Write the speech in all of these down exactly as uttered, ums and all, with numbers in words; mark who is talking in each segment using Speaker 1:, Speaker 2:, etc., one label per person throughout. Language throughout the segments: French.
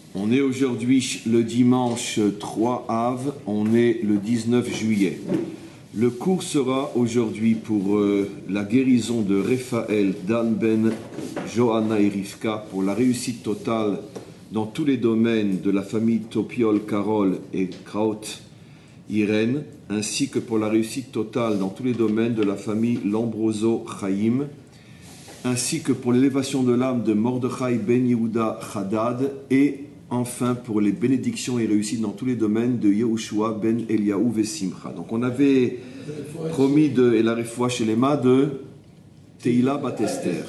Speaker 1: On est aujourd'hui le dimanche trois Av, on est le dix-neuf juillet. Le cours sera aujourd'hui pour euh, la guérison de Raphaël, Dan Ben, Johanna et Rivka, pour la réussite totale dans tous les domaines de la famille Topiol, Carole et Kraut, Irène, ainsi que pour la réussite totale dans tous les domaines de la famille Lombroso, Chaim, ainsi que pour l'élévation de l'âme de Mordechai Ben Yehuda Haddad, et enfin pour les bénédictions et réussites dans tous les domaines de Yehoshua Ben Eliaou Vesimcha. Donc on avait promis de, et la refoua chez les mains de Teila Bat Esther,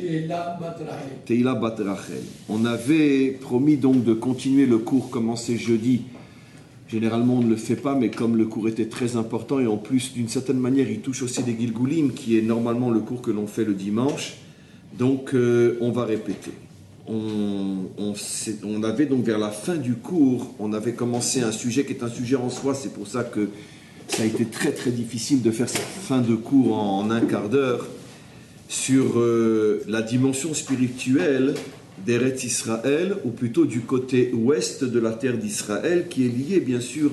Speaker 1: Teila Bat Rachel. On avait promis donc de continuer le cours commencé jeudi. Généralement on ne le fait pas, mais comme le cours était très important et en plus d'une certaine manière il touche aussi des Gilgulim, qui est normalement le cours que l'on fait le dimanche, donc euh, on va répéter. On, on, on avait donc vers la fin du cours, on avait commencé un sujet qui est un sujet en soi, c'est pour ça que ça a été très très difficile de faire cette fin de cours en, en un quart d'heure, sur euh, la dimension spirituelle d'Eretz Israël, ou plutôt du côté ouest de la terre d'Israël, qui est lié bien sûr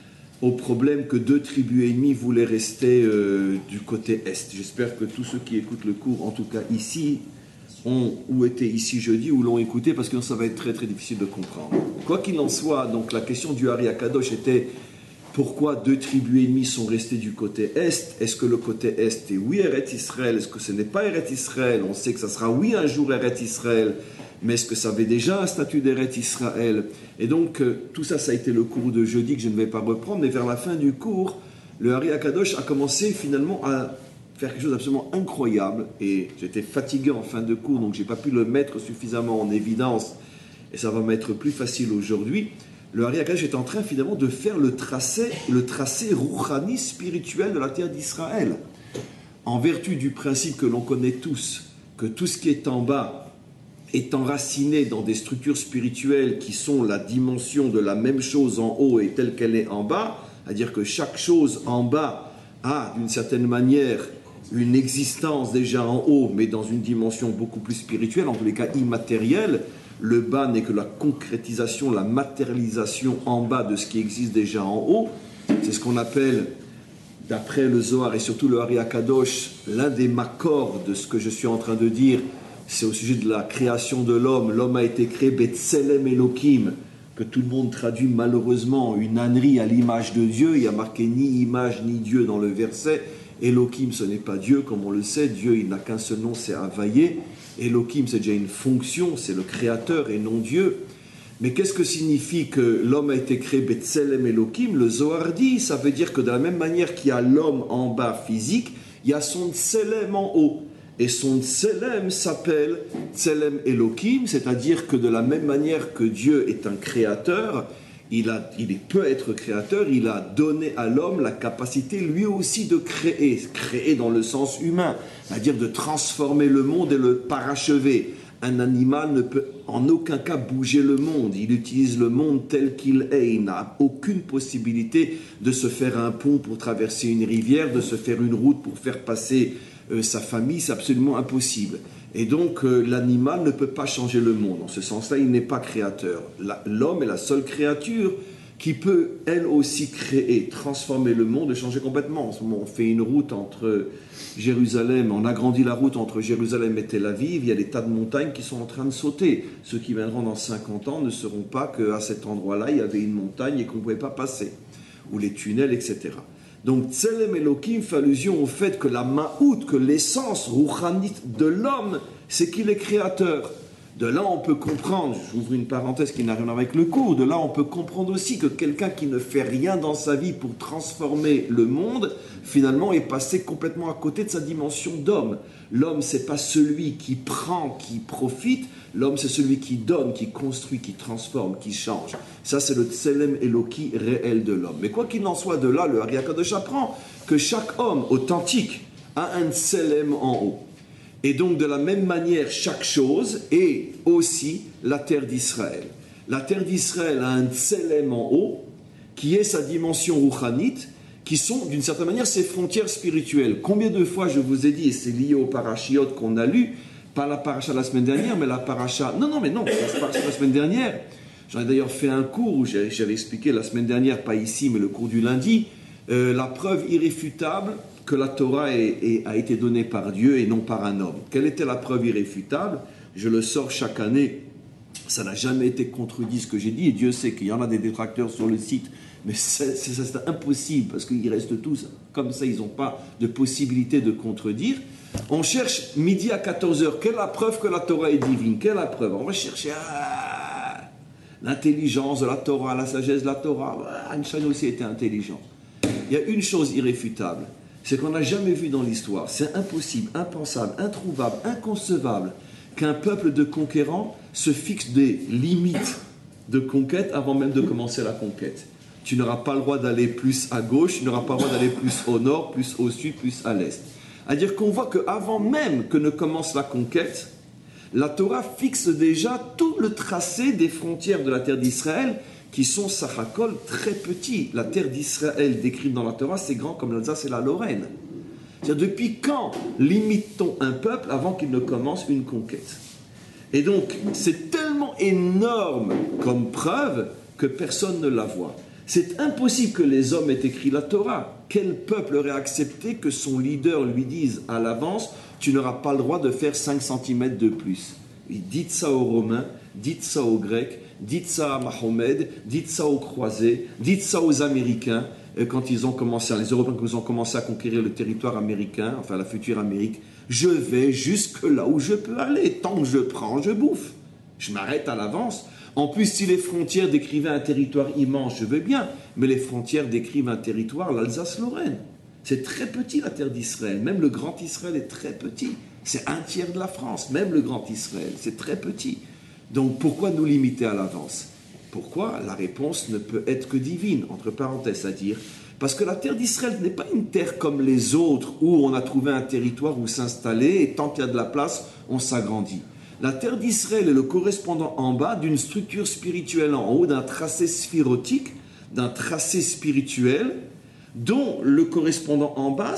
Speaker 1: au problème que deux tribus ennemies voulaient rester euh, du côté est. J'espère que tous ceux qui écoutent le cours, en tout cas ici, ont ou été ici jeudi ou l'ont écouté, parce que ça va être très très difficile de comprendre. Quoi qu'il en soit, donc la question du Hari Akadosh était pourquoi deux tribus ennemies sont restées du côté est. Est-ce que le côté est est oui Eretz Israël? Est-ce que ce n'est pas Eretz Israël? On sait que ça sera oui un jour Eretz Israël, mais est-ce que ça avait déjà un statut d'Eretz Israël? Et donc euh, tout ça, ça a été le cours de jeudi que je ne vais pas reprendre, mais vers la fin du cours, le Hari Akadosh a commencé finalement à faire quelque chose d'absolument incroyable, et j'étais fatigué en fin de cours, donc je n'ai pas pu le mettre suffisamment en évidence, et ça va m'être plus facile aujourd'hui. Le Hari Akadosh est en train finalement de faire le tracé, le tracé rouhani spirituel de la terre d'Israël, en vertu du principe que l'on connaît tous, que tout ce qui est en bas est enraciné dans des structures spirituelles qui sont la dimension de la même chose en haut et telle qu'elle est en bas, c'est-à-dire que chaque chose en bas a d'une certaine manière une existence déjà en haut, mais dans une dimension beaucoup plus spirituelle, en tous les cas immatérielle. Le bas n'est que la concrétisation, la matérialisation en bas de ce qui existe déjà en haut. C'est ce qu'on appelle, d'après le Zohar et surtout le Hari Akadosh, l'un des makor de ce que je suis en train de dire, c'est au sujet de la création de l'homme. L'homme a été créé Betselem Elohim, que tout le monde traduit malheureusement une ânerie à l'image de Dieu. Il n'y a marqué ni image ni Dieu dans le verset. Elohim, ce n'est pas Dieu, comme on le sait. Dieu, il n'a qu'un seul nom, c'est Havaye. Elohim, c'est déjà une fonction, c'est le créateur et non Dieu. Mais qu'est-ce que signifie que l'homme a été créé Betselem Elohim? Le Zohar dit, ça veut dire que de la même manière qu'il y a l'homme en bas physique, il y a son Tselem en haut. Et son Tselem s'appelle Tselem Elohim, c'est-à-dire que de la même manière que Dieu est un créateur, il, a, il peut être créateur, il a donné à l'homme la capacité lui aussi de créer, créer dans le sens humain, c'est-à-dire de transformer le monde et le parachever. Un animal ne peut en aucun cas bouger le monde, il utilise le monde tel qu'il est, il n'a aucune possibilité de se faire un pont pour traverser une rivière, de se faire une route pour faire passer euh, sa famille, c'est absolument impossible. Et donc euh, l'animal ne peut pas changer le monde. En ce sens-là, il n'est pas créateur. La, l'homme est la seule créature qui peut, elle aussi, créer, transformer le monde et changer complètement. En ce moment, on fait une route entre Jérusalem, on agrandit la route entre Jérusalem et Tel Aviv, il y a des tas de montagnes qui sont en train de sauter. Ceux qui viendront dans cinquante ans ne sauront pas qu'à cet endroit-là, il y avait une montagne et qu'on ne pouvait pas passer, ou les tunnels, et cetera. Donc, Tselem Elohim fait allusion au fait que la ma'out, que l'essence rouhanite de l'homme, c'est qu'il est créateur. De là, on peut comprendre, j'ouvre une parenthèse qui n'a rien à voir avec le cours, de là, on peut comprendre aussi que quelqu'un qui ne fait rien dans sa vie pour transformer le monde, finalement, est passé complètement à côté de sa dimension d'homme. L'homme, c'est pas celui qui prend, qui profite, l'homme, c'est celui qui donne, qui construit, qui transforme, qui change. Ça, c'est le Tselem Eloki réel de l'homme. Mais quoi qu'il en soit, de là, le Hari Akadosh apprend que chaque homme authentique a un Tselem en haut. Et donc, de la même manière, chaque chose est aussi la terre d'Israël. La terre d'Israël a un Tselem en haut, qui est sa dimension rouhanite, qui sont, d'une certaine manière, ses frontières spirituelles. Combien de fois je vous ai dit, et c'est lié au parashiot qu'on a lu, pas la paracha la semaine dernière, mais la paracha... Non, non, mais non, la paracha la semaine dernière, J'en ai d'ailleurs fait un cours où j'avais expliqué la semaine dernière, pas ici, mais le cours du lundi, euh, la preuve irréfutable que la Torah est, est, a été donnée par Dieu et non par un homme. Quelle était la preuve irréfutable? Je le sors chaque année. Ça n'a jamais été contredit ce que j'ai dit, et Dieu sait qu'il y en a des détracteurs sur le site, mais c'est, c'est, c'est impossible, parce qu'ils restent tous comme ça, ils n'ont pas de possibilité de contredire. On cherche midi à quatorze heures, quelle est la preuve que la Torah est divine? Quelle est la preuve? On va chercher ah, l'intelligence de la Torah, la sagesse de la Torah. Ah, Einstein aussi était intelligent. Il y a une chose irréfutable, c'est qu'on n'a jamais vu dans l'histoire, c'est impossible, impensable, introuvable, inconcevable, qu'un peuple de conquérants se fixe des limites de conquête avant même de commencer la conquête. Tu n'auras pas le droit d'aller plus à gauche, tu n'auras pas le droit d'aller plus au nord, plus au sud, plus à l'est. C'est-à-dire qu'on voit qu'avant même que ne commence la conquête, la Torah fixe déjà tout le tracé des frontières de la terre d'Israël qui sont, Sachakol, très petits. La terre d'Israël décrite dans la Torah, c'est grand comme l'Alsace et la Lorraine. C'est-à-dire, depuis quand limite-t-on un peuple avant qu'il ne commence une conquête? Et donc, c'est tellement énorme comme preuve que personne ne la voit. C'est impossible que les hommes aient écrit la Torah. Quel peuple aurait accepté que son leader lui dise à l'avance « Tu n'auras pas le droit de faire cinq centimètres de plus ». Dites ça aux Romains, dites ça aux Grecs, dites ça à Mahomet, dites ça aux croisés, dites ça aux Américains. Quand ils ont commencé, les Européens quand ils ont commencé à conquérir le territoire américain, enfin la future Amérique, je vais jusque là où je peux aller. Tant que je prends, je bouffe. Je m'arrête à l'avance. En plus, si les frontières décrivaient un territoire immense, je veux bien, mais les frontières décrivent un territoire, l'Alsace-Lorraine. C'est très petit la terre d'Israël. Même le Grand Israël est très petit. C'est un tiers de la France, même le Grand Israël. C'est très petit. Donc pourquoi nous limiter à l'avance? Pourquoi? La réponse ne peut être que divine, entre parenthèses à dire, parce que la terre d'Israël n'est pas une terre comme les autres où on a trouvé un territoire où s'installer et tant qu'il y a de la place, on s'agrandit. La terre d'Israël est le correspondant en bas d'une structure spirituelle en haut, d'un tracé sphirotique, d'un tracé spirituel dont le correspondant en bas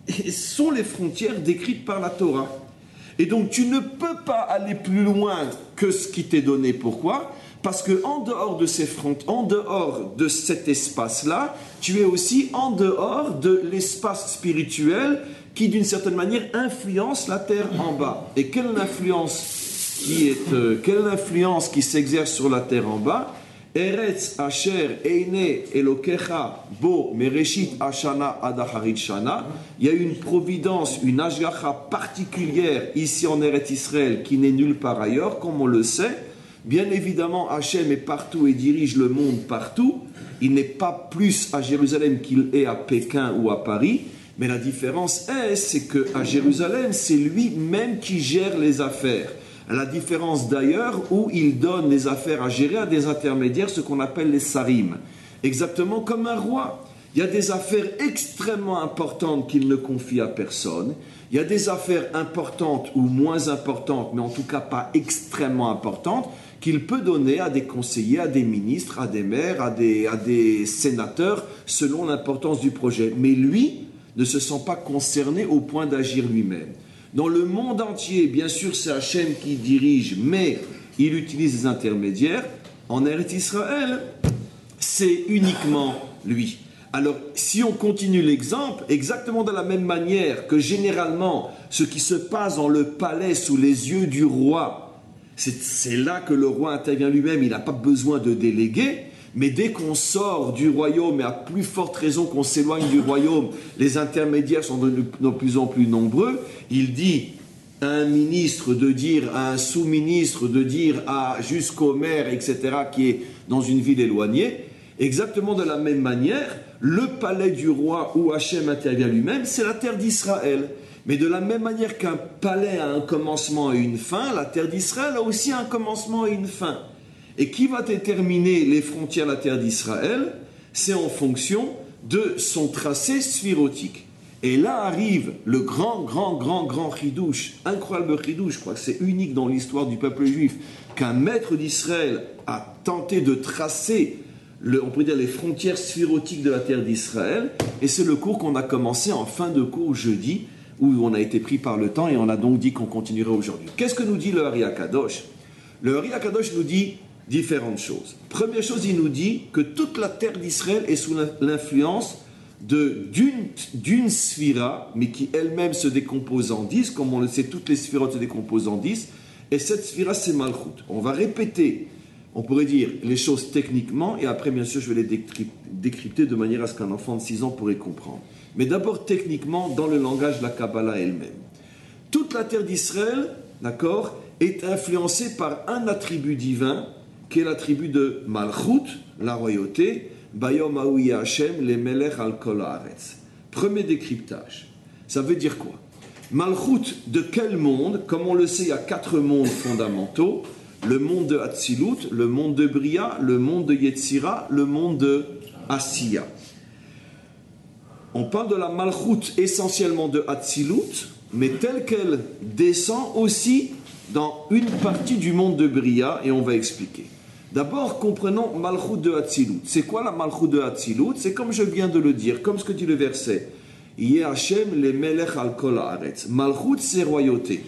Speaker 1: sont les frontières décrites par la Torah. Et donc tu ne peux pas aller plus loin que ce qui t'est donné. Pourquoi? Parce qu'en dehors de ces frontières, en dehors de cet espace-là, tu es aussi en dehors de l'espace spirituel qui, d'une certaine manière, influence la terre en bas. Et quelle influence qui est, euh, quelle influence qui s'exerce sur la terre en bas? Eretz Asher Eine Elokecha Bo Mereshit Ashana Adacharit Shana. Il y a une providence, une ashgacha particulière ici en Eretz Israël qui n'est nulle part ailleurs, comme on le sait. Bien évidemment, Hachem est partout et dirige le monde partout. Il n'est pas plus à Jérusalem qu'il est à Pékin ou à Paris. Mais la différence est, c'est qu'à Jérusalem, c'est lui-même qui gère les affaires. À la différence d'ailleurs où il donne les affaires à gérer à des intermédiaires, ce qu'on appelle les sarim. Exactement comme un roi. Il y a des affaires extrêmement importantes qu'il ne confie à personne. Il y a des affaires importantes ou moins importantes, mais en tout cas pas extrêmement importantes, qu'il peut donner à des conseillers, à des ministres, à des maires, à des, à des sénateurs, selon l'importance du projet. Mais lui ne se sent pas concerné au point d'agir lui-même. Dans le monde entier, bien sûr, c'est Hachem qui dirige, mais il utilise des intermédiaires. En Eretz Israël, c'est uniquement lui. Alors, si on continue l'exemple, exactement de la même manière que généralement, ce qui se passe dans le palais sous les yeux du roi, c'est, c'est là que le roi intervient lui-même, il n'a pas besoin de déléguer. Mais dès qu'on sort du royaume, et à plus forte raison qu'on s'éloigne du royaume, les intermédiaires sont de, de plus en plus nombreux. Il dit à un ministre de dire, à un sous-ministre de dire à jusqu'au maire, et cetera, qui est dans une ville éloignée. Exactement de la même manière, le palais du roi où Hachem intervient lui-même, c'est la terre d'Israël. Mais de la même manière qu'un palais a un commencement et une fin, la terre d'Israël a aussi un commencement et une fin. Et qui va déterminer les frontières de la terre d'Israël? C'est en fonction de son tracé sphirotique. Et là arrive le grand, grand, grand, grand chidouche, incroyable chidouche, je crois que c'est unique dans l'histoire du peuple juif, qu'un maître d'Israël a tenté de tracer, le, on pourrait dire, les frontières sphirotiques de la terre d'Israël. Et c'est le cours qu'on a commencé en fin de cours jeudi, où on a été pris par le temps et on a donc dit qu'on continuerait aujourd'hui. Qu'est-ce que nous dit le Hari HaKadosh? Le Hari HaKadosh nous dit différentes choses. Première chose, il nous dit que toute la terre d'Israël est sous l'influence d'une sphira, mais qui elle-même se décompose en dix, comme on le sait, toutes les sphirotes se décomposent en dix, et cette sphira, c'est Malchut. On va répéter, on pourrait dire, les choses techniquement, et après, bien sûr, je vais les décrypter de manière à ce qu'un enfant de six ans pourrait comprendre. Mais d'abord, techniquement, dans le langage de la Kabbalah elle-même. Toute la terre d'Israël, d'accord, est influencée par un attribut divin, qui est l'attribut de Malchut, la royauté, Bayom Aouye Hashem, les Melech al Kol Haaretz. Premier décryptage. Ça veut dire quoi? Malchut, de quel monde? Comme on le sait, il y a quatre mondes fondamentaux. Le monde de Hatzilut, le monde de Bria, le monde de Yetzira, le monde de Asiya. On parle de la Malchut essentiellement de Hatzilut, mais telle qu'elle descend aussi dans une partie du monde de Bria, et on va expliquer. D'abord, comprenons Malchut de Hatzilut. C'est quoi la Malchut de Hatzilut? C'est comme je viens de le dire, comme ce que dit le verset. Yeh Hashem le Melech al Kol Haaretz. Malchut, c'est royauté.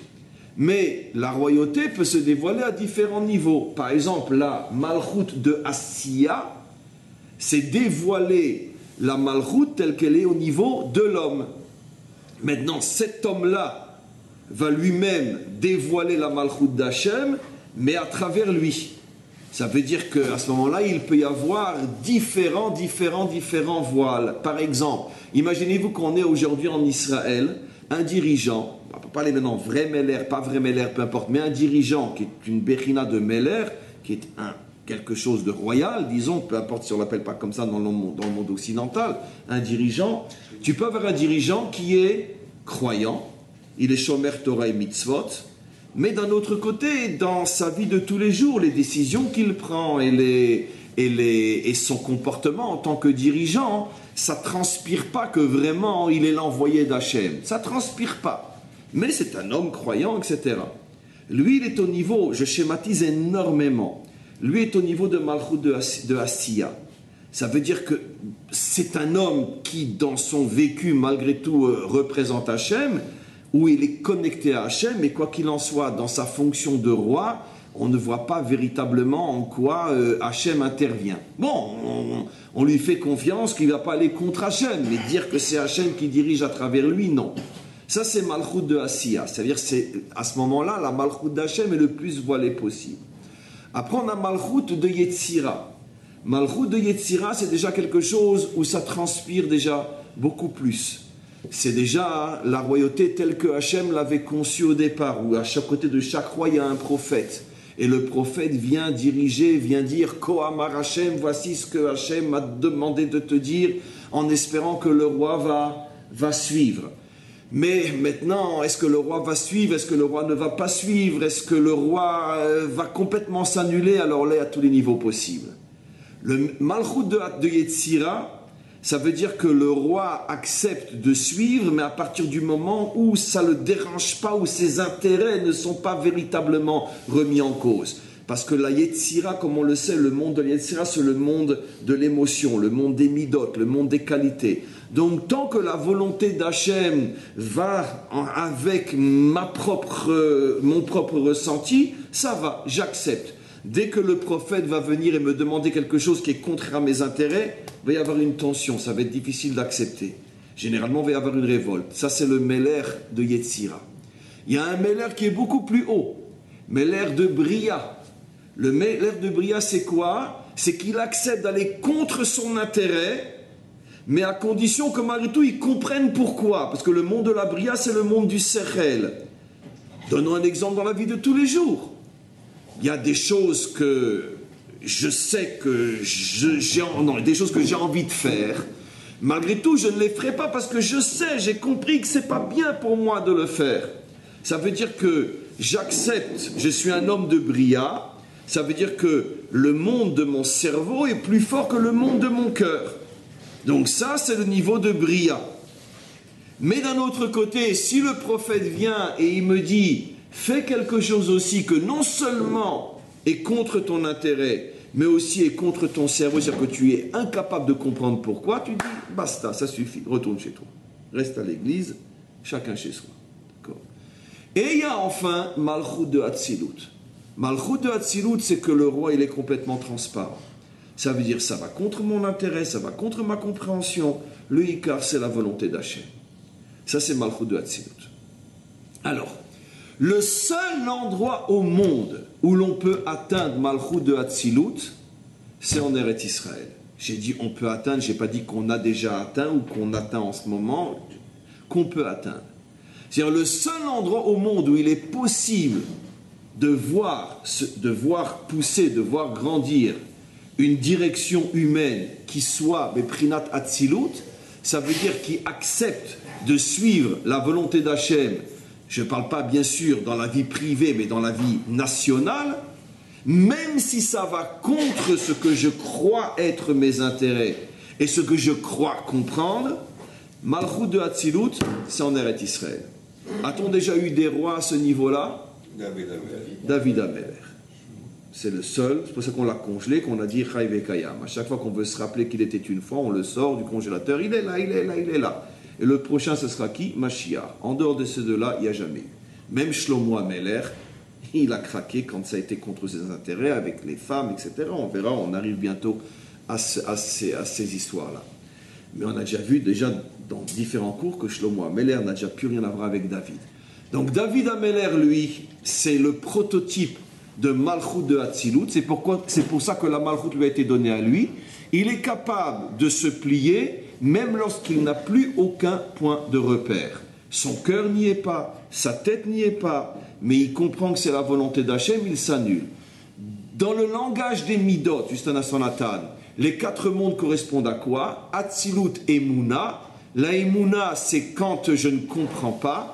Speaker 1: Mais la royauté peut se dévoiler à différents niveaux. Par exemple, la Malchut de Asiya, c'est dévoiler la Malchut telle qu'elle est au niveau de l'homme. Maintenant, cet homme-là va lui-même dévoiler la Malchut d'Hachem, mais à travers lui. Ça veut dire qu'à ce moment-là, il peut y avoir différents, différents, différents voiles. Par exemple, imaginez-vous qu'on est aujourd'hui en Israël, un dirigeant, on ne va pas parler maintenant vrai Meller, pas vrai Meller, peu importe, mais un dirigeant qui est une Bechina de Meller, qui est un, quelque chose de royal, disons, peu importe si on ne l'appelle pas comme ça dans le, monde, dans le monde occidental, un dirigeant, tu peux avoir un dirigeant qui est croyant, il est Shomer Torah et Mitzvot, mais d'un autre côté, dans sa vie de tous les jours, les décisions qu'il prend et, les, et, les, et son comportement en tant que dirigeant, ça ne transpire pas que vraiment il est l'envoyé d'Hachem. Ça ne transpire pas. Mais c'est un homme croyant, et cetera. Lui, il est au niveau, je schématise énormément, lui est au niveau de Malchut de, de Asiya. Ça veut dire que c'est un homme qui, dans son vécu, malgré tout, euh, représente Hachem, où il est connecté à Hachem, mais quoi qu'il en soit, dans sa fonction de roi, on ne voit pas véritablement en quoi euh, Hachem intervient. Bon, on, on lui fait confiance qu'il ne va pas aller contre Hachem, mais dire que c'est Hachem qui dirige à travers lui, non. Ça, c'est Malchut de Asiya, c'est-à-dire c'est à ce moment-là, la Malchut d'Hachem est le plus voilée possible. Après, on a Malchut de Yetzira. Malchut de Yetzira, c'est déjà quelque chose où ça transpire déjà beaucoup plus. C'est déjà la royauté telle que Hachem l'avait conçue au départ, où à chaque côté de chaque roi, il y a un prophète. Et le prophète vient diriger, vient dire « Kohamar Hachem, voici ce que Hachem m'a demandé de te dire » en espérant que le roi va, va suivre. Mais maintenant, est-ce que le roi va suivre? Est-ce que le roi ne va pas suivre? Est-ce que le roi euh, va complètement s'annuler? Alors là, à tous les niveaux possibles. Le Malchut de, de Yetzira, ça veut dire que le roi accepte de suivre, mais à partir du moment où ça ne le dérange pas, où ses intérêts ne sont pas véritablement remis en cause. Parce que la Yetzira, comme on le sait, le monde de la Yetzira, c'est le monde de l'émotion, le monde des midot, le monde des qualités. Donc, tant que la volonté d'Hachem va avec ma propre, mon propre ressenti, ça va, j'accepte. Dès que le prophète va venir et me demander quelque chose qui est contraire à mes intérêts, il va y avoir une tension, ça va être difficile d'accepter. Généralement, il va y avoir une révolte. Ça, c'est le Meller de Yetzira. Il y a un Meller qui est beaucoup plus haut, Meller de Bria. Le Meller de Bria, c'est quoi? C'est qu'il accepte d'aller contre son intérêt, mais à condition que malgré tout, il comprenne pourquoi. Parce que le monde de la Bria, c'est le monde du Sechel. Donnons un exemple dans la vie de tous les jours. Il y a des choses que je sais que j'ai non, des choses que j'ai envie de faire. Malgré tout, je ne les ferai pas parce que je sais, j'ai compris que ce n'est pas bien pour moi de le faire. Ça veut dire que j'accepte, je suis un homme de Bria, ça veut dire que le monde de mon cerveau est plus fort que le monde de mon cœur. Donc ça, c'est le niveau de Bria. Mais d'un autre côté, si le prophète vient et il me dit « fais quelque chose aussi que non seulement est contre ton intérêt, mais aussi est contre ton cerveau, c'est-à-dire que tu es incapable de comprendre pourquoi », tu dis « basta, ça suffit, retourne chez toi. Reste à l'église, chacun chez soi. » Et il y a enfin Malchut de Hatzilut. Malchut de Hatzilut, c'est que le roi, il est complètement transparent. Ça veut dire, ça va contre mon intérêt, ça va contre ma compréhension. Le Ikar, c'est la volonté d'Hachem. Ça, c'est Malchut de Hatzilut. Alors, le seul endroit au monde où l'on peut atteindre Malchut de Hatzilut, c'est en Eretz Israël. J'ai dit on peut atteindre, je n'ai pas dit qu'on a déjà atteint ou qu'on atteint en ce moment, qu'on peut atteindre. C'est-à-dire le seul endroit au monde où il est possible de voir, de voir pousser, de voir grandir une direction humaine qui soit Beprinat Hatzilut, ça veut dire qui accepte de suivre la volonté d'Hachem. Je ne parle pas bien sûr dans la vie privée, mais dans la vie nationale, même si ça va contre ce que je crois être mes intérêts et ce que je crois comprendre, Malchut de Hatzilut, c'est en Eretz Israël. A-t-on déjà eu des rois à ce niveau-là?
Speaker 2: David Amelech.
Speaker 1: David Amelech. C'est le seul, c'est pour ça qu'on l'a congelé, qu'on a dit Chai Vekayam. À chaque fois qu'on veut se rappeler qu'il était une fois, on le sort du congélateur, il est là, il est là, il est là. Et le prochain, ce sera qui? Mashiach. En dehors de ces deux-là, il n'y a jamais eu. Même Shlomo Amelech, il a craqué quand ça a été contre ses intérêts, avec les femmes, et cetera. On verra, on arrive bientôt à, ce, à, ces, à ces histoires-là. Mais on a déjà vu, déjà dans différents cours, que Shlomo Amelech n'a déjà plus rien à voir avec David. Donc David Amelech, lui, c'est le prototype de Malchut de Hatzilut. C'est, pourquoi, c'est pour ça que la Malchut lui a été donnée à lui. Il est capable de se plier, même lorsqu'il n'a plus aucun point de repère. Son cœur n'y est pas, sa tête n'y est pas, mais il comprend que c'est la volonté d'Hachem, il s'annule. Dans le langage des Midot, juste un instant Nathan, les quatre mondes correspondent à quoi? Hatzilut et Mouna. La Emouna, c'est quand je ne comprends pas.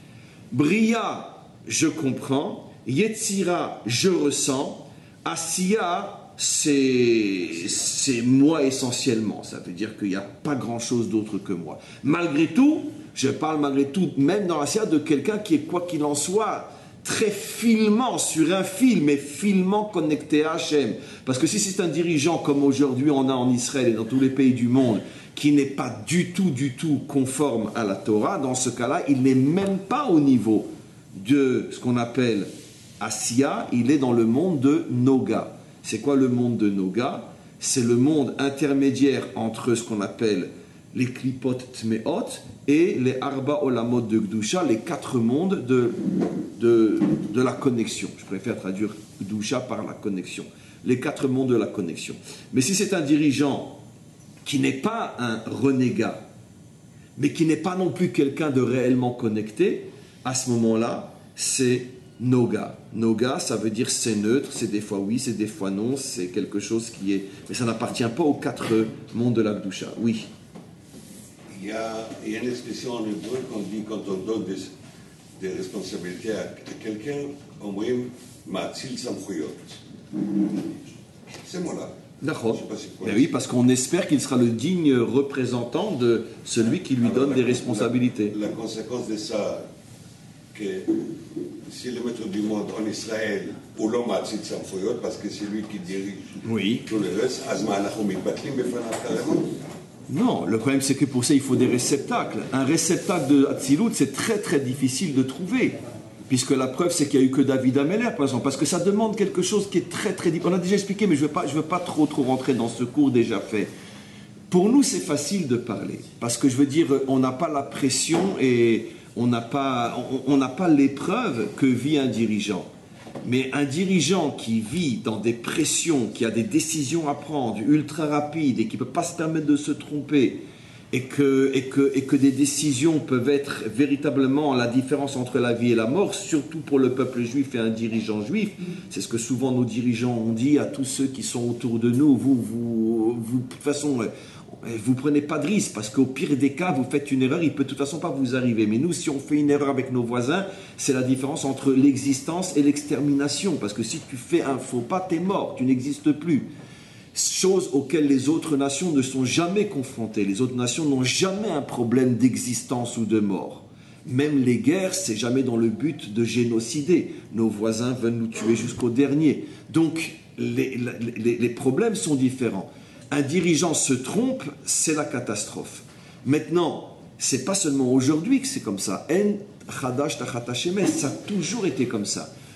Speaker 1: Bria, je comprends. Yetzira, je ressens. Asiya, c'est, c'est moi essentiellement. Ça veut dire qu'il n'y a pas grand-chose d'autre que moi. Malgré tout, je parle malgré tout, même dans Asiya, de quelqu'un qui est, quoi qu'il en soit, très filement, sur un fil, mais filement connecté à Hachem. Parce que si c'est un dirigeant comme aujourd'hui on a en Israël et dans tous les pays du monde, qui n'est pas du tout, du tout conforme à la Torah, dans ce cas-là, il n'est même pas au niveau de ce qu'on appelle Asiya, il est dans le monde de Noga. C'est quoi le monde de Noga? C'est le monde intermédiaire entre ce qu'on appelle les Klipot Tmeot et les Arba Olamot de Gdusha, les quatre mondes de, de, de la connexion. Je préfère traduire Gdusha par la connexion. Les quatre mondes de la connexion. Mais si c'est un dirigeant qui n'est pas un renégat, mais qui n'est pas non plus quelqu'un de réellement connecté, à ce moment-là, c'est Noga. Noga, ça veut dire c'est neutre, c'est des fois oui, c'est des fois non, c'est quelque chose qui est... Mais ça n'appartient pas aux quatre mondes de la Gdusha. Oui.
Speaker 2: Il y, a, il y a une expression en hébreu qu'on dit quand on donne des, des responsabilités à, à quelqu'un, on dit Matzil Samchuyot. C'est moi là.
Speaker 1: D'accord. Mais oui, parce qu'on espère qu'il sera le digne représentant de celui qui lui Alors, donne la, des responsabilités.
Speaker 2: La, la conséquence de ça, que si le maître du monde en Israël, ou l'homme Matzil Samchuyot, parce que c'est lui qui dirige
Speaker 1: oui.
Speaker 2: tout le reste, Azma Anachum Mitbatlim Befanav carrément.
Speaker 1: Non, le problème c'est que pour ça il faut des réceptacles. Un réceptacle de Hatzilut c'est très très difficile de trouver. Puisque la preuve c'est qu'il n'y a eu que David Amelech par exemple. Parce que ça demande quelque chose qui est très très difficile. On a déjà expliqué mais je ne veux pas, je veux pas trop trop rentrer dans ce cours déjà fait. Pour nous c'est facile de parler. Parce que je veux dire on n'a pas la pression et on n'a pas, on, on n'a pas l'épreuve que vit un dirigeant. Mais un dirigeant qui vit dans des pressions, qui a des décisions à prendre ultra rapides et qui ne peut pas se permettre de se tromper et que, et, que, et que des décisions peuvent être véritablement la différence entre la vie et la mort, surtout pour le peuple juif et un dirigeant juif, c'est ce que souvent nos dirigeants ont dit à tous ceux qui sont autour de nous, vous, vous, vous de toute façon... vous ne prenez pas de risque, parce qu'au pire des cas, vous faites une erreur, il ne peut de toute façon pas vous arriver. Mais nous, si on fait une erreur avec nos voisins, c'est la différence entre l'existence et l'extermination. Parce que si tu fais un faux pas, tu es mort, tu n'existes plus. Chose auxquelles les autres nations ne sont jamais confrontées. Les autres nations n'ont jamais un problème d'existence ou de mort. Même les guerres, c'est jamais dans le but de génocider. Nos voisins veulent nous tuer jusqu'au dernier. Donc, les, les, les problèmes sont différents. Un dirigeant se trompe, c'est la catastrophe. Maintenant, c'est pas seulement aujourd'hui que c'est comme ça. En chadash tachat hashemesh, ça a toujours été comme ça.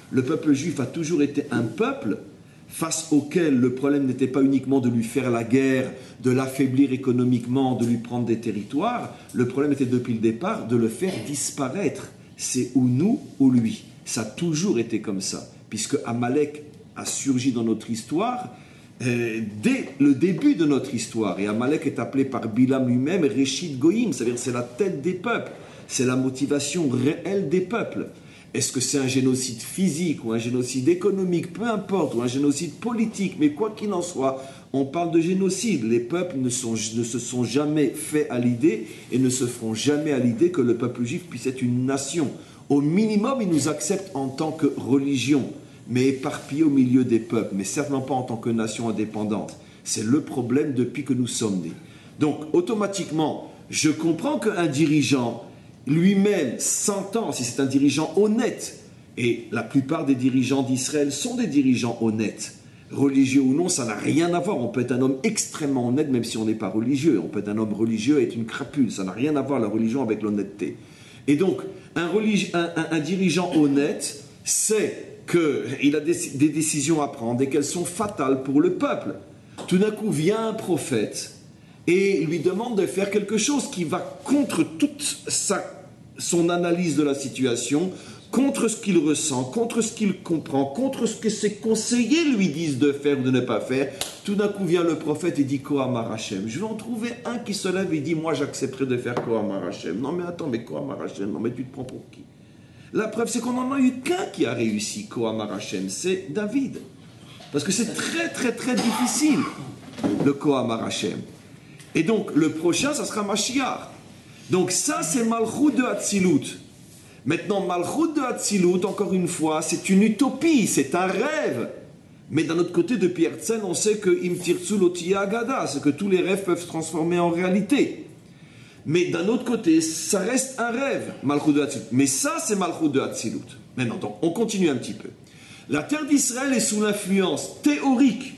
Speaker 1: Le peuple juif a toujours été un peuple face auquel le problème n'était pas uniquement de lui faire la guerre, de l'affaiblir économiquement, de lui prendre des territoires. Le problème était depuis le départ de le faire disparaître. C'est ou nous ou lui. Ça a toujours été comme ça, puisque Amalek a surgi dans notre histoire euh, dès le début de notre histoire. Et Amalek est appelé par Bilam lui-même Réchid Goïm, c'est-à-dire c'est la tête des peuples, c'est la motivation réelle des peuples. Est-ce que c'est un génocide physique ou un génocide économique, peu importe, ou un génocide politique, mais quoi qu'il en soit, on parle de génocide. Les peuples ne, sont, ne se sont jamais faits à l'idée et ne se feront jamais à l'idée que le peuple juif puisse être une nation. Au minimum, ils nous acceptent en tant que religion, mais éparpillés au milieu des peuples, mais certainement pas en tant que nation indépendante. C'est le problème depuis que nous sommes nés. Donc, automatiquement, je comprends qu'un dirigeant lui-même s'entend, si c'est un dirigeant honnête, et la plupart des dirigeants d'Israël sont des dirigeants honnêtes, religieux ou non, ça n'a rien à voir. On peut être un homme extrêmement honnête même si on n'est pas religieux. On peut être un homme religieux et être une crapule, ça n'a rien à voir la religion avec l'honnêteté. Et donc, un, religi- un, un, un dirigeant honnête sait qu'il a des, des décisions à prendre et qu'elles sont fatales pour le peuple. Tout d'un coup vient un prophète et lui demande de faire quelque chose qui va contre toute sa, son analyse de la situation, contre ce qu'il ressent, contre ce qu'il comprend, contre ce que ses conseillers lui disent de faire ou de ne pas faire. Tout d'un coup vient le prophète et dit Kohamar Hashem. Je vais en trouver un qui se lève et dit moi j'accepterai de faire Kohamar Hashem. Non mais attends, mais Kohamar Hashem, non mais tu te prends pour qui? La preuve c'est qu'on n'en a eu qu'un qui a réussi Kohamar Hashem, c'est David. Parce que c'est très très très difficile le Kohamar Hashem. Et donc, le prochain, ça sera Mashiach. Donc ça, c'est Malchut de Hatzilut. Maintenant, Malchut de Hatzilut, encore une fois, c'est une utopie, c'est un rêve. Mais d'un autre côté, depuis Herzl, on sait que Im Tirtzu lo tiya agada, c'est que tous les rêves peuvent se transformer en réalité. Mais d'un autre côté, ça reste un rêve, Malchut de Hatzilut. Mais ça, c'est Malchut de Hatzilut. Maintenant, donc, on continue un petit peu. La terre d'Israël est sous l'influence théorique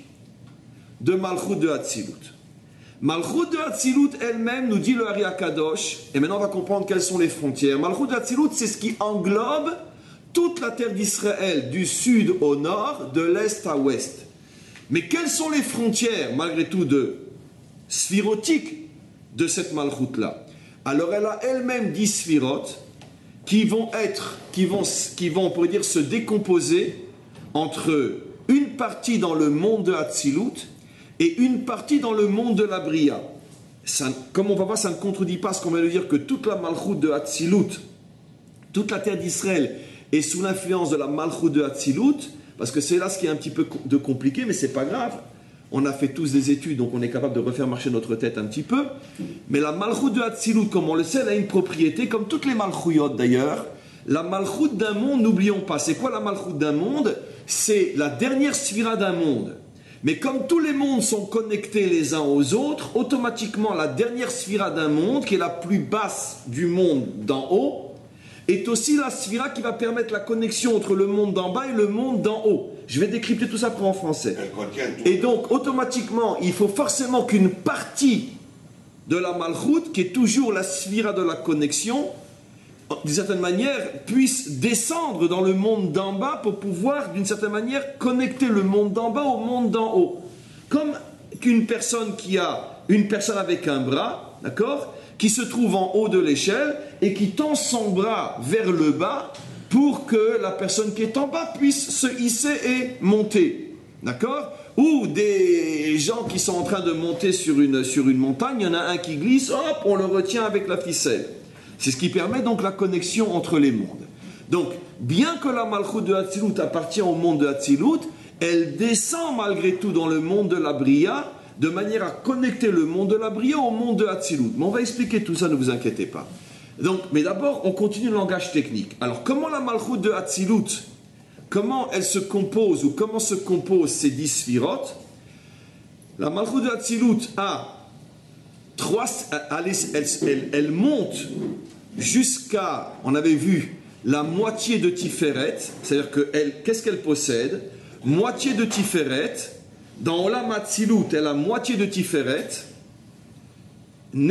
Speaker 1: de Malchut de Hatzilut. Malchut de Hatzilut elle-même, nous dit le Ari HaKadosh, et maintenant on va comprendre quelles sont les frontières. Malchut de Hatzilut, c'est ce qui englobe toute la terre d'Israël, du sud au nord, de l'est à ouest. Mais quelles sont les frontières, malgré tout, de sphirotiques de cette Malchut-là? Alors elle a elle-même dix sphirotes qui vont être, qui vont, qui vont, on pourrait dire, se décomposer entre une partie dans le monde de Hatzilut et une partie dans le monde de la Bria. Ça, comme on va voir, ça ne contredit pas ce qu'on vient de dire, que toute la Malchut de Hatzilut, toute la terre d'Israël est sous l'influence de la Malchut de Hatzilut, parce que c'est là ce qui est un petit peu de compliqué, mais c'est pas grave. On a fait tous des études, donc on est capable de refaire marcher notre tête un petit peu. Mais la Malchut de Hatzilut, comme on le sait, elle a une propriété, comme toutes les Malchuyot d'ailleurs. La Malchut d'un monde, n'oublions pas, c'est quoi la Malchut d'un monde? C'est la dernière sphira d'un monde. Mais comme tous les mondes sont connectés les uns aux autres, automatiquement la dernière sphira d'un monde, qui est la plus basse du monde d'en haut, est aussi la sphira qui va permettre la connexion entre le monde d'en bas et le monde d'en haut. Je vais décrypter tout ça pour en français. Et donc, automatiquement, il faut forcément qu'une partie de la Malchut, qui est toujours la sphira de la connexion, d'une certaine manière, puisse descendre dans le monde d'en bas pour pouvoir, d'une certaine manière, connecter le monde d'en bas au monde d'en haut. Comme qu'une personne qui a, une personne avec un bras, d'accord, qui se trouve en haut de l'échelle et qui tend son bras vers le bas pour que la personne qui est en bas puisse se hisser et monter, d'accord? Ou des gens qui sont en train de monter sur une, sur une montagne, il y en a un qui glisse, hop, on le retient avec la ficelle. C'est ce qui permet donc la connexion entre les mondes. Donc, bien que la Malchut de Hatzilut appartient au monde de Hatzilut, elle descend malgré tout dans le monde de la Bria, de manière à connecter le monde de la Bria au monde de Hatzilut. Mais on va expliquer tout ça, ne vous inquiétez pas. Donc, mais d'abord, on continue le langage technique. Alors, comment la Malchut de Hatzilut, comment elle se compose, ou comment se composent ces dix sphirotes? La Malchut de Hatzilut a trois, elle, elle, elle, elle monte jusqu'à, on avait vu, la moitié de Tiferet, c'est-à-dire que elle, qu'est-ce qu'elle possède? Moitié de Tiferet, dans Olam Hatzilut, elle a moitié de Tiferet,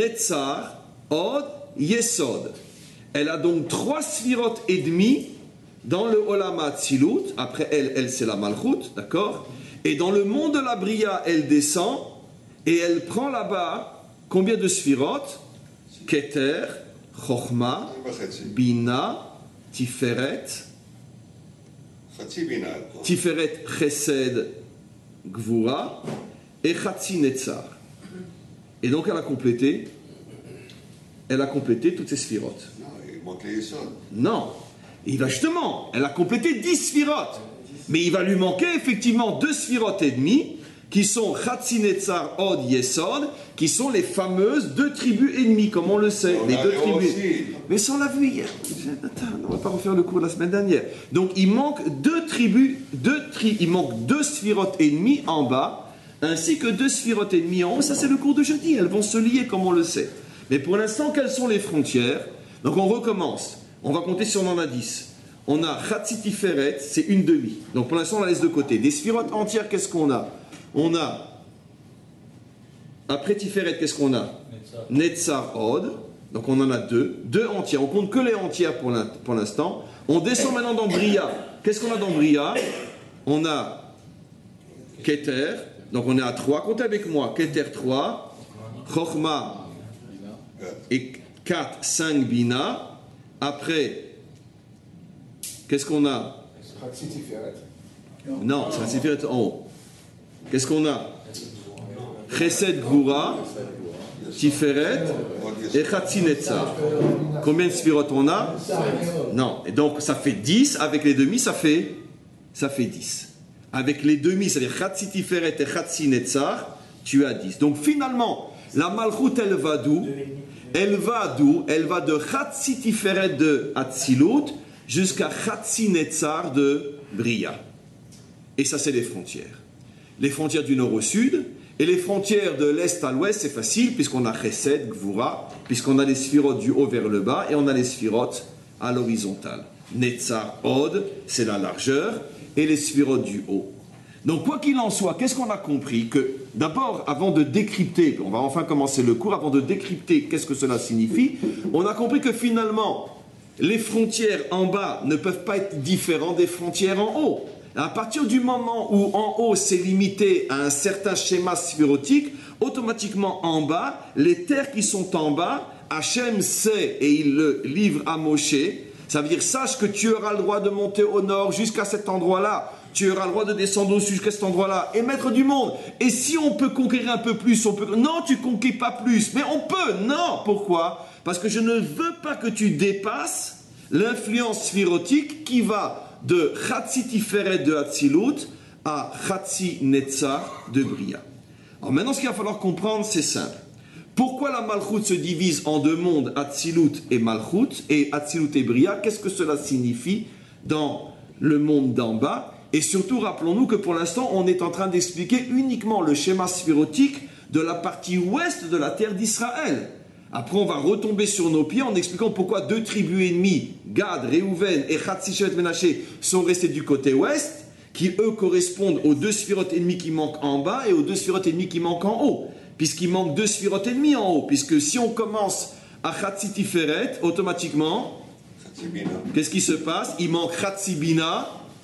Speaker 1: Netzar, Od, Yesod. Elle a donc trois sphirotes et demi dans le Olam Hatzilut, après elle, elle c'est la Malchut, d'accord? Et dans le monde de la Bria, elle descend et elle prend là-bas combien de Sphirot? Keter, Chochma, Bina, Tiferet, Tiferet Chesed, Gvura et Chatzi Netzar. Et donc elle a complété, elle a complété toutes ces sphirotes.
Speaker 2: Non, il manque les Yesod.
Speaker 1: Non, il va justement, elle a complété dix sphirotes. Mais il va lui manquer effectivement deux sphirotes et demi, qui sont Chatzi Netzar, Od, Yesod, qui sont les fameuses deux tribus ennemies, comme on le sait.
Speaker 2: On
Speaker 1: les
Speaker 2: a
Speaker 1: deux
Speaker 2: les
Speaker 1: tribus.
Speaker 2: aussi.
Speaker 1: Mais ça on l'a vu hier. Attends, on ne va pas refaire le cours de la semaine dernière. Donc il manque deux tribus, deux tri... il manque deux sphirotes ennemies en bas, ainsi que deux sphirotes ennemies en haut. Ça c'est le cours de jeudi. Elles vont se lier comme on le sait. Mais pour l'instant, quelles sont les frontières? Donc on recommence. On va compter si on en a dix. On a Chatzi Tiferet, c'est une demi. Donc pour l'instant, on la laisse de côté. Des sphirotes entières, qu'est-ce qu'on a? On a, après Tiferet, qu'est-ce qu'on a? Netzar Od. Donc on en a deux. Deux entières. On compte que les entières pour l'instant. On descend maintenant dans Bria. Qu'est-ce qu'on a dans Bria? On a Keter. Donc on est à trois. Comptez avec moi. Keter trois. Chochma et quatre, cinq Bina. Après, qu'est-ce qu'on a? Non, c'est Chatzi Tiferet en haut. Qu'est-ce qu'on a? Chesed Gvura, Tiferet et Chatzi Netzar. Combien de sphirotes on a? Non. Et donc ça fait dix. Avec les demi, ça fait, ça fait dix. Avec les demi, c'est-à-dire Chatzi Tiferet et Chatzi Netzar, tu as dix. Donc finalement, la Malchut, elle va d'où? Elle va d'où? Elle va de Chatzi Tiferet de Hatzilut jusqu'à Chatzi Netzar de Bria. Et ça, c'est les frontières. Les frontières du nord au sud, et les frontières de l'est à l'ouest, c'est facile, puisqu'on a Chesed, Gvura, puisqu'on a les sphirotes du haut vers le bas, et on a les sphirotes à l'horizontale. Netzar, Od, c'est la largeur, et les sphirotes du haut. Donc, quoi qu'il en soit, qu'est-ce qu'on a compris? Que, d'abord, avant de décrypter, on va enfin commencer le cours, avant de décrypter qu'est-ce que cela signifie, on a compris que finalement, les frontières en bas ne peuvent pas être différentes des frontières en haut. À partir du moment où en haut c'est limité à un certain schéma sphérotique, automatiquement en bas, les terres qui sont en bas, Hachem sait et il le livre à Moshe. Ça veut dire, sache que tu auras le droit de monter au nord jusqu'à cet endroit-là. Tu auras le droit de descendre au sud jusqu'à cet endroit-là et maître du monde. Et si on peut conquérir un peu plus, on peut... Non, tu ne conquis pas plus, mais on peut. Non, pourquoi? Parce que je ne veux pas que tu dépasses l'influence sphérotique qui va de Chatzi Tiferet de Hatzilut à Chatzi Netzar de Bria. Alors maintenant, ce qu'il va falloir comprendre, c'est simple. Pourquoi la Malchut se divise en deux mondes, Hatzilut et Malchut, et Hatzilut et Bria? Qu'est-ce que cela signifie dans le monde d'en bas? Et surtout, rappelons-nous que pour l'instant, on est en train d'expliquer uniquement le schéma sphérotique de la partie ouest de la terre d'Israël. Après, on va retomber sur nos pieds en expliquant pourquoi deux tribus ennemies, Gad, Réhouven et Chatzi Shevet Menaché, sont restés du côté ouest, qui eux correspondent aux deux sphirotes ennemies qui manquent en bas et aux deux sphirotes ennemies qui manquent en haut. Puisqu'il manque deux sphirotes ennemies en haut. Puisque si on commence à Chatzi Tiferet, automatiquement, qu'est-ce qui se passe? Il manque Chatzi Bina,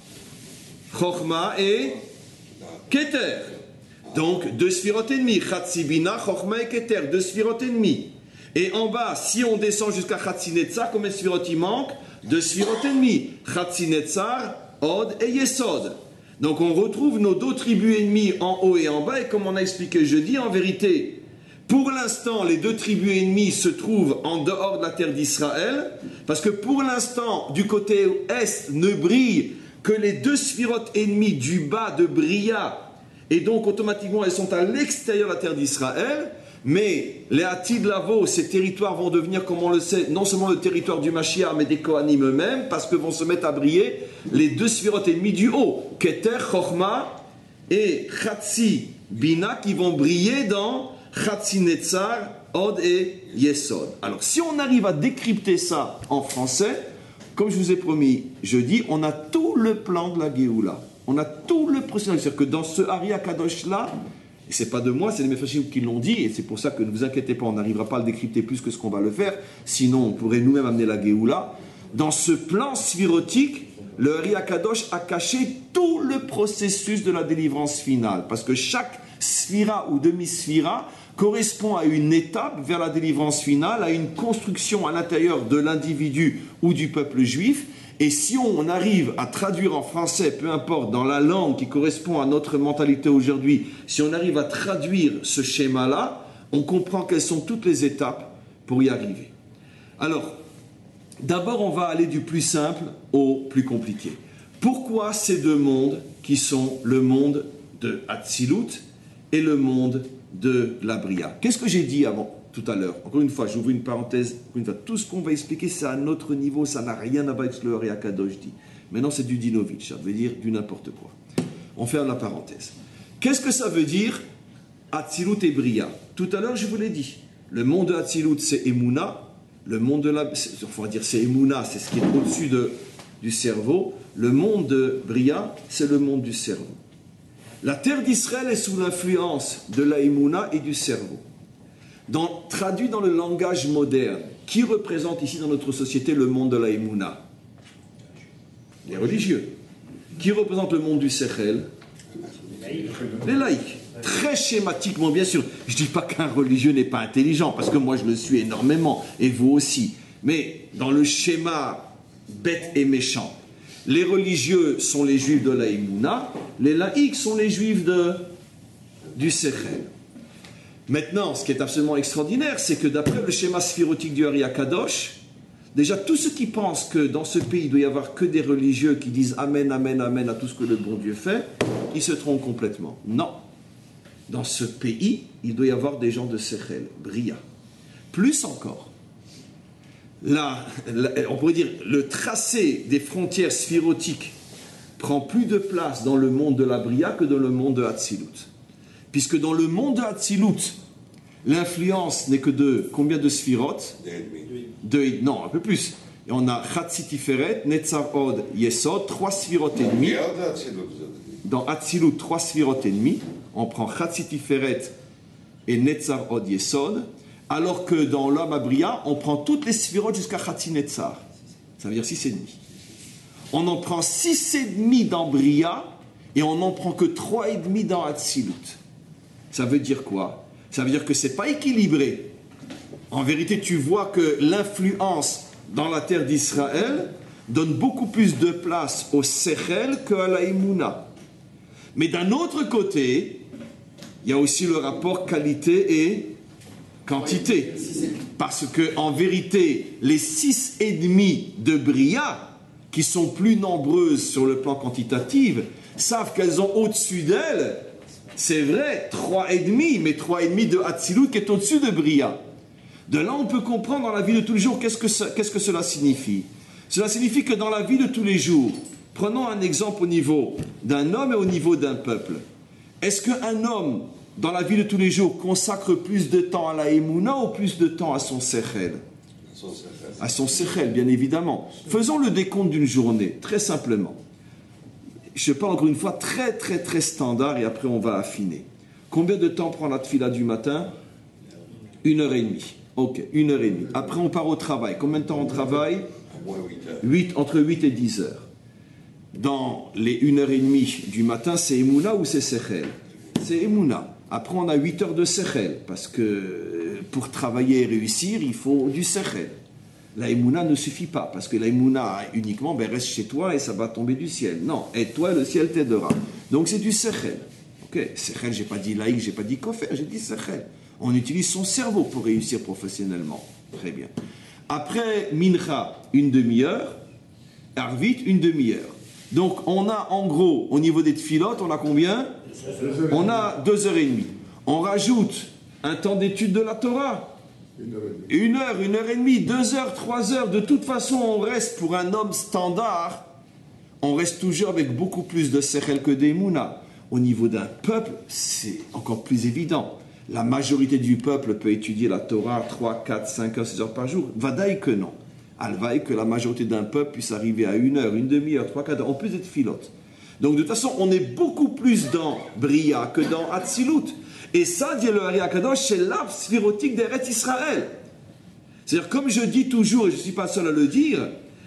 Speaker 1: Chochma et Keter. Donc, deux sphirotes ennemies. Chatzi Bina, Chochma et Keter. Deux sphirotes ennemies. Et en bas, si on descend jusqu'à Chatzi Netzar, combien de sphirotes il manque? Deux sphirotes ennemies. Chatzi Netzar, Od et Yesod. Donc on retrouve nos deux tribus ennemies en haut et en bas. Et comme on a expliqué jeudi, en vérité, pour l'instant, les deux tribus ennemies se trouvent en dehors de la terre d'Israël. Parce que pour l'instant, du côté est, ne brillent que les deux sphirotes ennemies du bas de Bria. Et donc automatiquement, elles sont à l'extérieur de la terre d'Israël. Mais les Hatid Lavo, ces territoires vont devenir, comme on le sait, non seulement le territoire du Mashiach, mais des Kohanim eux-mêmes, parce que vont se mettre à briller les deux sphirotes ennemies du haut, Keter, Chochma et Chatzi Bina, qui vont briller dans Chatzi Netzar, Od et Yesod. Alors, si on arrive à décrypter ça en français, comme je vous ai promis jeudi, on a tout le plan de la Géoula. On a tout le processus. C'est-à-dire que dans ce Ari Kadosh-là, et ce n'est pas de moi, c'est les Mephashim qui l'ont dit, et c'est pour ça que ne vous inquiétez pas, on n'arrivera pas à le décrypter plus que ce qu'on va le faire, sinon on pourrait nous-mêmes amener la Géoula. Dans ce plan sphirotique, le Ari Akadosh a caché tout le processus de la délivrance finale. Parce que chaque sphira ou demi-sphira correspond à une étape vers la délivrance finale, à une construction à l'intérieur de l'individu ou du peuple juif. Et si on arrive à traduire en français, peu importe, dans la langue qui correspond à notre mentalité aujourd'hui, si on arrive à traduire ce schéma-là, on comprend quelles sont toutes les étapes pour y arriver. Alors, d'abord, on va aller du plus simple au plus compliqué. Pourquoi ces deux mondes qui sont le monde de Hatzilut et le monde de la Bria? Qu'est-ce que j'ai dit avant, tout à l'heure? Encore une fois, j'ouvre une parenthèse. Une fois, tout ce qu'on va expliquer, c'est à notre niveau, ça n'a rien à voir avec ce que le Ari Akadosh dit. Maintenant, c'est du Dinovitch, ça veut dire du n'importe quoi. On ferme la parenthèse. Qu'est-ce que ça veut dire Hatzilut et Bria? Tout à l'heure, je vous l'ai dit. Le monde de Hatzilut, c'est Emouna. Le monde de la... On va dire c'est Emouna, c'est ce qui est au-dessus de, du cerveau. Le monde de Bria, c'est le monde du cerveau. La terre d'Israël est sous l'influence de la Emouna et du cerveau. Dans, traduit dans le langage moderne, qui représente ici dans notre société le monde de la Emouna? Les religieux. Qui représente le monde du Sechel? Les laïcs. Très schématiquement, bien sûr. Je ne dis pas qu'un religieux n'est pas intelligent, parce que moi je le suis énormément, et vous aussi. Mais dans le schéma bête et méchant, les religieux sont les juifs de la Emouna, les laïcs sont les juifs de, du Sechel. Maintenant, ce qui est absolument extraordinaire, c'est que d'après le schéma sphirotique du Ari Akadosh, déjà tous ceux qui pensent que dans ce pays il doit y avoir que des religieux qui disent Amen, Amen, Amen à tout ce que le bon Dieu fait, ils se trompent complètement. Non. Dans ce pays, il doit y avoir des gens de Sechel, Bria. Plus encore, là, on pourrait dire, le tracé des frontières sphirotiques prend plus de place dans le monde de la Bria que dans le monde de Hatzilut. Puisque dans le monde de Hatzilut, l'influence n'est que de combien de sphirotes? De, non, un peu plus. Et on a Chatzi Tiferet, Netzar Od, Yesod, trois sphirotes et demi. Dans Hatzilut, trois sphirotes et demi. On prend Chatzi Tiferet et Netzar Od Yesod. Alors que dans l'homme à Bria, on prend toutes les sphirotes jusqu'à Chatzi Netzar. Ça veut dire six et demi. On en prend six et demi dans Bria et on n'en prend que trois et demi dans Hatzilut. Ça veut dire quoi? Ça veut dire que ce n'est pas équilibré. En vérité, tu vois que l'influence dans la terre d'Israël donne beaucoup plus de place au Sechel qu'à la Emouna. Mais d'un autre côté, il y a aussi le rapport qualité et quantité. Parce qu'en vérité, les six et demi de Bria, qui sont plus nombreuses sur le plan quantitatif, savent qu'elles ont au-dessus d'elles, c'est vrai, trois et demi, mais trois et demi de Hatzilut qui est au-dessus de Bria. De là, on peut comprendre dans la vie de tous les jours qu'est-ce que, ça, qu'est-ce que cela signifie. Cela signifie que dans la vie de tous les jours, prenons un exemple au niveau d'un homme et au niveau d'un peuple. Est-ce qu'un homme, dans la vie de tous les jours, consacre plus de temps à la Emouna ou plus de temps à son Sechel? À son Sechel, bien évidemment. Faisons le décompte d'une journée, très simplement. Je parle encore une fois très très très standard et après on va affiner. Combien de temps prend la tfila du matin? Une heure et demie. Ok, une heure et demie. Après on part au travail. Combien de temps on travaille? huit, entre huit et dix heures. Dans les une heure et demie du matin, c'est Emouna ou c'est Sechel? C'est Emouna. Après on a huit heures de Sechel parce que pour travailler et réussir, il faut du Sechel. La Emouna ne suffit pas, parce que la Emouna, uniquement, ben, reste chez toi et ça va tomber du ciel. Non, et toi, le ciel t'aidera. Donc c'est du Sechel. Ok, Sechel, j'ai pas dit laïque, j'ai pas dit kofer, j'ai dit Sechel. On utilise son cerveau pour réussir professionnellement. Très bien. Après Mincha, une demi-heure. Arvit, une demi-heure. Donc on a en gros, au niveau des tfilotes, on a combien? On a deux heures et demie. On rajoute un temps d'étude de la Torah. Une heure, une heure et demie, deux heures, trois heures. De toute façon, on reste pour un homme standard, on reste toujours avec beaucoup plus de sechel que d'Emouna. Au niveau d'un peuple, c'est encore plus évident. La majorité du peuple peut étudier la Torah trois, quatre, cinq heures, six heures par jour. Vadaï que non. Alvaï que la majorité d'un peuple puisse arriver à une heure, une demi-heure, trois, quatre heures, en plus d'être filote. Donc de toute façon, on est beaucoup plus dans Bria que dans Hatzilut. Et ça, dit le Ari Akadosh, c'est l'arbre sphirotique d'Eretz Israël. C'est-à-dire, comme je dis toujours, et je ne suis pas seul à le dire,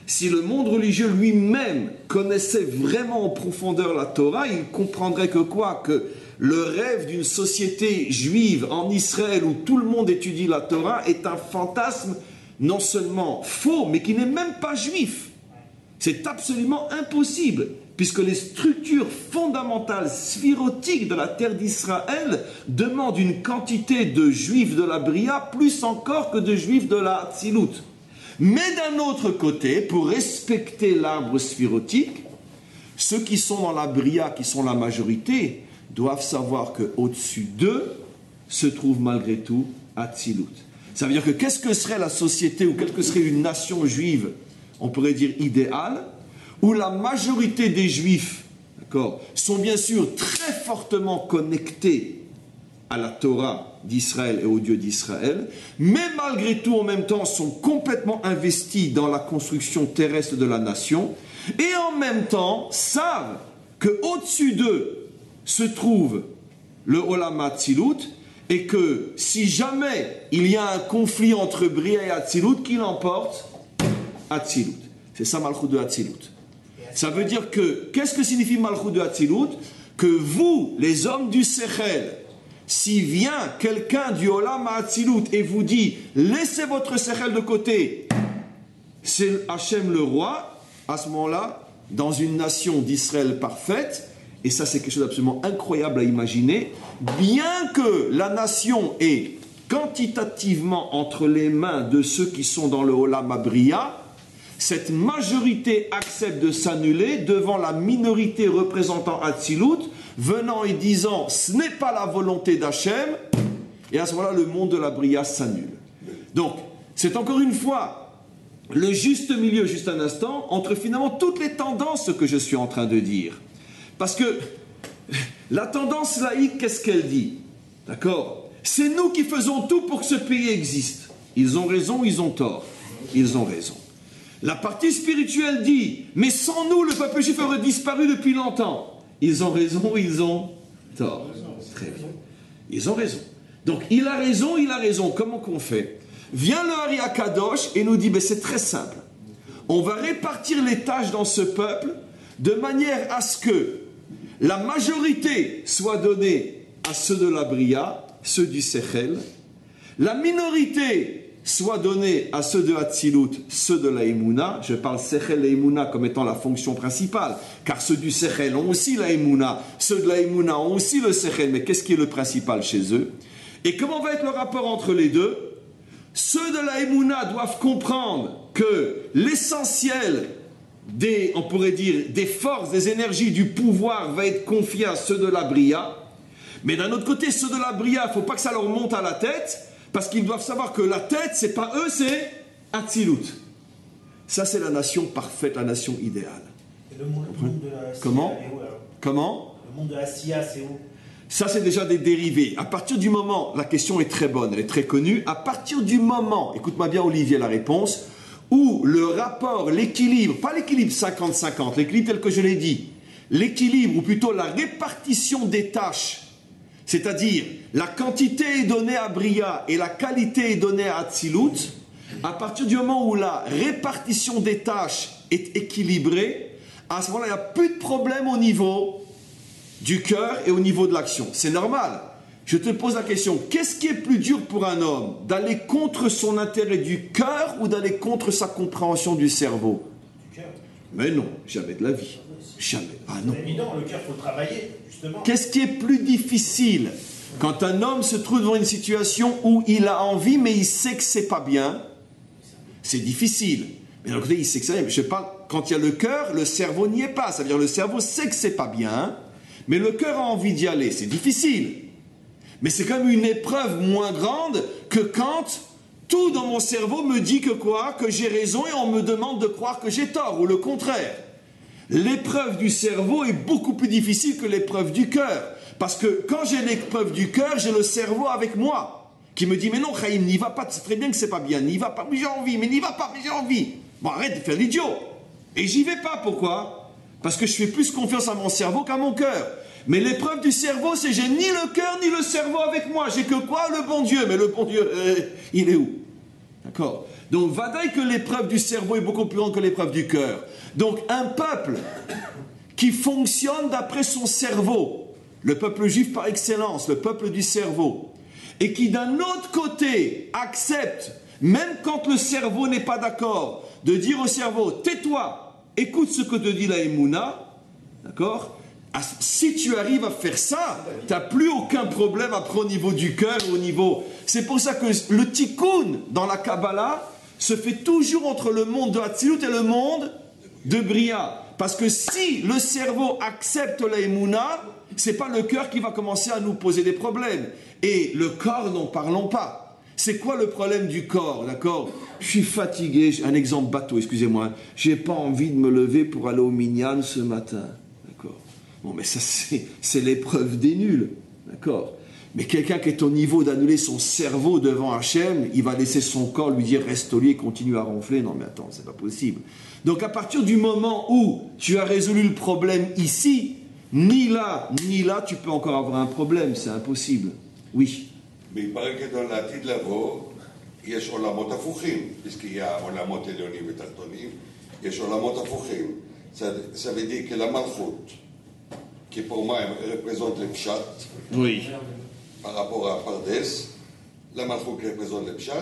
Speaker 1: si le monde religieux lui-même connaissait vraiment en profondeur la Torah, il comprendrait que quoi? Que le rêve d'une société juive en Israël où tout le monde étudie la Torah est un fantasme non seulement faux, mais qui n'est même pas juif. C'est absolument impossible, puisque les structures fondamentales sphirotiques de la terre d'Israël demandent une quantité de juifs de la Bria plus encore que de juifs de la Hatzilut. Mais d'un autre côté, pour respecter l'arbre sphirotique, ceux qui sont dans la Bria, qui sont la majorité, doivent savoir qu'au-dessus d'eux se trouve malgré tout Hatzilut. Ça veut dire que qu'est-ce que serait la société ou quelle que serait une nation juive, on pourrait dire idéale, où la majorité des juifs, d'accord, sont bien sûr très fortement connectés à la Torah d'Israël et au Dieu d'Israël, mais malgré tout en même temps sont complètement investis dans la construction terrestre de la nation, et en même temps savent qu'au-dessus d'eux se trouve le Olam Hatzilut, et que si jamais il y a un conflit entre Bria et Hatzilut, qui l'emporte? Hatzilut. C'est ça Malchut de Hatzilut. Ça veut dire que, qu'est-ce que signifie Malchut de Hatzilut? Que vous, les hommes du Sechel, si vient quelqu'un du Olam Hatzilut et vous dit laissez votre Sechel de côté, c'est Hachem le roi, à ce moment-là, dans une nation d'Israël parfaite, et ça c'est quelque chose d'absolument incroyable à imaginer, bien que la nation est quantitativement entre les mains de ceux qui sont dans le Olam Habria, cette majorité accepte de s'annuler devant la minorité représentant Hatzilut, venant et disant ce n'est pas la volonté d'Hachem, et à ce moment-là le monde de la Bria s'annule. Donc c'est encore une fois le juste milieu, juste un instant, entre finalement toutes les tendances que je suis en train de dire. Parce que la tendance laïque, qu'est-ce qu'elle dit? D'accord? C'est nous qui faisons tout pour que ce pays existe. Ils ont raison, ils ont tort. Ils ont raison. La partie spirituelle dit, mais sans nous, le peuple juif aurait disparu depuis longtemps. Ils ont raison, ils ont tort. Très bien. Ils ont raison. Donc, il a raison, il a raison. Comment qu'on fait? Vient le Hari Akadosh et nous dit, ben, c'est très simple. On va répartir les tâches dans ce peuple de manière à ce que la majorité soit donnée à ceux de la Bria, ceux du Sechel, la minorité soit donnée à ceux de Hatzilut, ceux de la Emouna. Je parle Sechel et Emouna comme étant la fonction principale, car ceux du Sechel ont aussi la Emouna, ceux de la Emouna ont aussi le Sechel, mais qu'est-ce qui est le principal chez eux? Et comment va être le rapport entre les deux? Ceux de la Emouna doivent comprendre que l'essentiel des, on pourrait dire, des forces, des énergies, du pouvoir va être confié à ceux de la Bria. Mais d'un autre côté, ceux de la Bria, il ne faut pas que ça leur monte à la tête, parce qu'ils doivent savoir que la tête, c'est pas eux, c'est Hatzilut. Ça, c'est la nation parfaite, la nation idéale.
Speaker 3: Et le monde, le monde de la Sia,
Speaker 1: Comment
Speaker 3: est où, alors?
Speaker 1: Comment
Speaker 3: Le monde de la Sia, c'est où?
Speaker 1: Ça, c'est déjà des dérivés. À partir du moment, la question est très bonne, elle est très connue, à partir du moment, écoute-moi bien Olivier la réponse, où le rapport, l'équilibre, pas l'équilibre cinquante cinquante, l'équilibre tel que je l'ai dit, l'équilibre, ou plutôt la répartition des tâches, c'est-à-dire la quantité est donnée à Bria et la qualité est donnée à Hatzilut, à partir du moment où la répartition des tâches est équilibrée, à ce moment-là, il n'y a plus de problème au niveau du cœur et au niveau de l'action. C'est normal. Je te pose la question, qu'est-ce qui est plus dur pour un homme? D'aller contre son intérêt du cœur ou d'aller contre sa compréhension du cerveau?
Speaker 3: Du cœur.
Speaker 1: Mais non, jamais de la vie. Jamais. Ah non.
Speaker 3: C'est évident, le cœur, il faut le travailler, justement.
Speaker 1: Qu'est-ce qui est plus difficile quand un homme se trouve dans une situation où il a envie, mais il sait que c'est pas bien? C'est difficile. Mais d'un côté, il sait que c'est bien. Je parle, quand il y a le cœur, le cerveau n'y est pas. Ça veut dire le cerveau sait que c'est pas bien, mais le cœur a envie d'y aller. C'est difficile. Mais c'est quand même une épreuve moins grande que quand tout dans mon cerveau me dit que quoi? Que j'ai raison et on me demande de croire que j'ai tort, ou le contraire. L'épreuve du cerveau est beaucoup plus difficile que l'épreuve du cœur. Parce que quand j'ai l'épreuve du cœur, j'ai le cerveau avec moi, qui me dit, mais non, Chaim, n'y va pas, c'est très bien que c'est pas bien, n'y va pas, mais j'ai envie, mais n'y va pas, mais j'ai envie. Bon, arrête de faire l'idiot. Et j'y vais pas, pourquoi? Parce que je fais plus confiance à mon cerveau qu'à mon cœur. Mais l'épreuve du cerveau, c'est j'ai ni le cœur ni le cerveau avec moi. J'ai que quoi? Le bon Dieu. Mais le bon Dieu, euh, il est où? D'accord? Donc, vadaï que l'épreuve du cerveau est beaucoup plus grande que l'épreuve du cœur. Donc, un peuple qui fonctionne d'après son cerveau, le peuple juif par excellence, le peuple du cerveau, et qui d'un autre côté accepte, même quand le cerveau n'est pas d'accord, de dire au cerveau, tais-toi, écoute ce que te dit la Emouna, d'accord? Si tu arrives à faire ça, tu n'as plus aucun problème après au niveau du cœur, au niveau... C'est pour ça que le tikkun dans la Kabbalah se fait toujours entre le monde de Hatzilut et le monde de Bria. Parce que si le cerveau accepte la Emouna, ce n'est pas le cœur qui va commencer à nous poser des problèmes. Et le corps, n'en parlons pas. C'est quoi le problème du corps, d'accord? Je suis fatigué, un exemple bateau, excusez-moi. Je n'ai pas envie de me lever pour aller au minyan ce matin. D'accord? Bon, mais ça, c'est, c'est l'épreuve des nuls. D'accord? Mais quelqu'un qui est au niveau d'annuler son cerveau devant Hachem, il va laisser son corps lui dire reste au lit et continue à ronfler. Non mais attends, c'est pas possible. Donc à partir du moment où tu as résolu le problème ici, ni là, ni là, tu peux encore avoir un problème. C'est impossible. Oui.
Speaker 2: Mais il paraît que dans la Tid Lavo, il y a Olamot Afuchim, puisqu'il y a Olamot Elyonim et Tartonim, il y a Olamot Afuchim. Ça, ça veut dire que la Malchut, qui pour moi représente le Pshat,
Speaker 1: oui.
Speaker 2: Par rapport à Pardes, la Malchut qui représente le Pshat,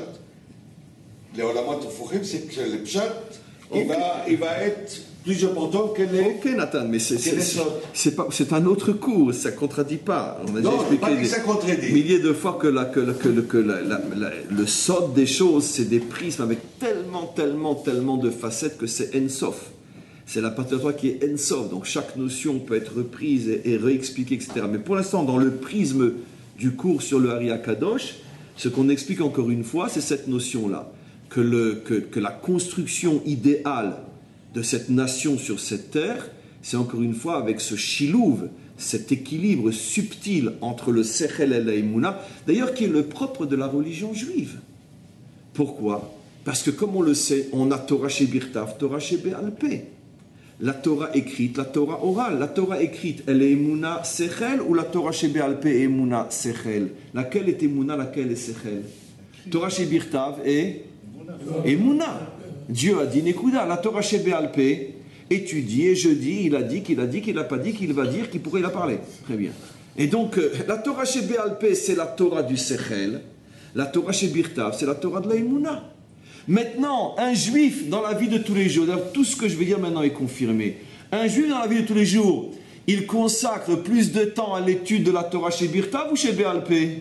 Speaker 2: les Olamot Afuchim, c'est que le Pshat, okay. il, va, il va être plus important que les...
Speaker 1: Ok Nathan, mais c'est, c'est, c'est, c'est, pas, c'est un autre cours, ça ne contredit pas. On a
Speaker 2: non,
Speaker 1: déjà expliqué
Speaker 2: pas que ça contredit.
Speaker 1: Milliers de fois que, la, que, la, que, que la, la, la, le sod des choses, c'est des prismes avec tellement, tellement, tellement de facettes que c'est En-Sof. C'est la partie de toi qui est En-Sof, donc chaque notion peut être reprise et, et réexpliquée, et cetera. Mais pour l'instant, dans le prisme du cours sur le Hari HaKadosh, ce qu'on explique encore une fois, c'est cette notion-là, que, le, que, que la construction idéale de cette nation sur cette terre, c'est encore une fois avec ce shilouv, cet équilibre subtil entre le sechel et la émouna, d'ailleurs qui est le propre de la religion juive. Pourquoi? Parce que comme on le sait, on a Torah chez Birtav, Torah chez Be'alpé. La Torah écrite, la Torah orale. La Torah écrite, elle est émouna sechel ou la Torah chez Be'alpé est émouna sechel? Laquelle est émouna, laquelle est sechel? Torah chez Birtav est émouna. Dieu a dit Nekuda, la Torah chez Be'alpé, étudie et je dis, il a dit, qu'il a dit, qu'il n'a pas dit, qu'il va dire, qu'il pourrait, il a parlé. Très bien. Et donc, euh, la Torah chez Be'alpé, c'est la Torah du Sechel. La Torah chez Birtav, c'est la Torah de la Emouna. Maintenant, un juif dans la vie de tous les jours, tout ce que je vais dire maintenant est confirmé. Un juif dans la vie de tous les jours, il consacre plus de temps à l'étude de la Torah chez Birtav ou chez Be'alpé?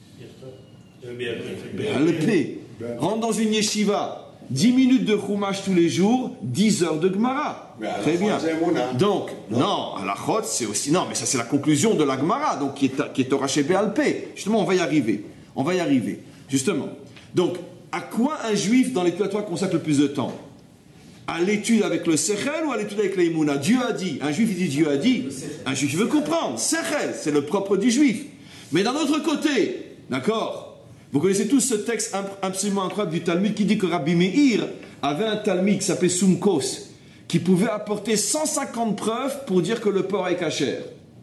Speaker 1: Be'alpé. Rentre dans une yeshiva. dix minutes de Chumash tous les jours, dix heures de Gemara. Très bien. Donc, non, à la Chot, c'est aussi... Non, mais ça, c'est la conclusion de la Gemara, donc qui est, qui est Torah chez Be'alpé. Justement, on va y arriver. On va y arriver. Justement. Donc, à quoi un juif dans l'étude consacre le plus de temps? À l'étude avec le Sechel ou à l'étude avec l'Emouna? Dieu a dit. Un juif, il dit Dieu a dit. Un juif, il veut comprendre. Sechel, c'est le propre du juif. Mais d'un autre côté, d'accord? Vous connaissez tous ce texte absolument incroyable du Talmud qui dit que Rabbi Meir avait un Talmud qui s'appelait Sumkos, qui pouvait apporter cent cinquante preuves pour dire que le porc est cachère.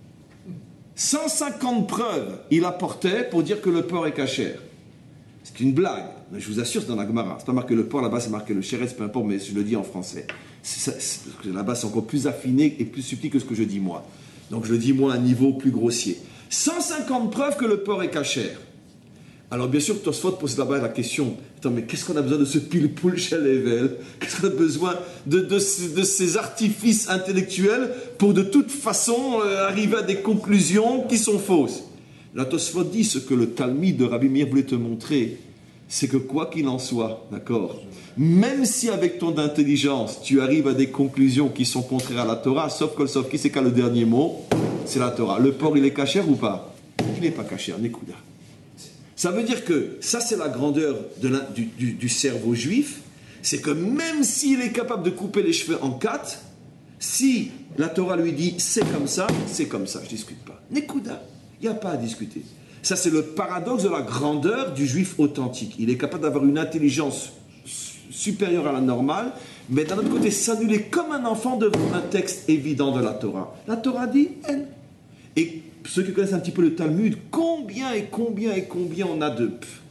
Speaker 1: cent cinquante preuves il apportait pour dire que le porc est cachère. C'est une blague, mais je vous assure, c'est dans la Gemara. C'est pas marqué le porc, là-bas c'est marqué le chéretz, peu importe, mais je le dis en français. C'est, c'est, là-bas c'est encore plus affiné et plus subtil que ce que je dis moi. Donc je le dis moi à un niveau plus grossier. cent cinquante preuves que le porc est cachère. Alors bien sûr, Tosfot pose là-bas la question, attends, mais qu'est-ce qu'on a besoin de ce pile-poule chez Level? Qu'est-ce qu'on a besoin de, de, de, de ces artifices intellectuels pour de toute façon euh, arriver à des conclusions qui sont fausses? Là, Tosfot dit ce que le Talmud de Rabbi Meir voulait te montrer, c'est que quoi qu'il en soit, d'accord, même si avec ton intelligence, tu arrives à des conclusions qui sont contraires à la Torah, sauf que sauf qui c'est qu'à le dernier mot, c'est la Torah. Le porc, il est cachère ou pas? Il n'est pas cachère, Nekuda. Ça veut dire que ça, c'est la grandeur de la, du, du, du cerveau juif, c'est que même s'il est capable de couper les cheveux en quatre, si la Torah lui dit c'est comme ça, c'est comme ça, je ne discute pas. Nekuda, il n'y a pas à discuter. Ça, c'est le paradoxe de la grandeur du juif authentique. Il est capable d'avoir une intelligence supérieure à la normale, mais d'un autre côté, s'annuler comme un enfant devant un texte évident de la Torah. La Torah dit elle. Et ceux qui connaissent un petit peu le Talmud, combien et combien et combien on a de,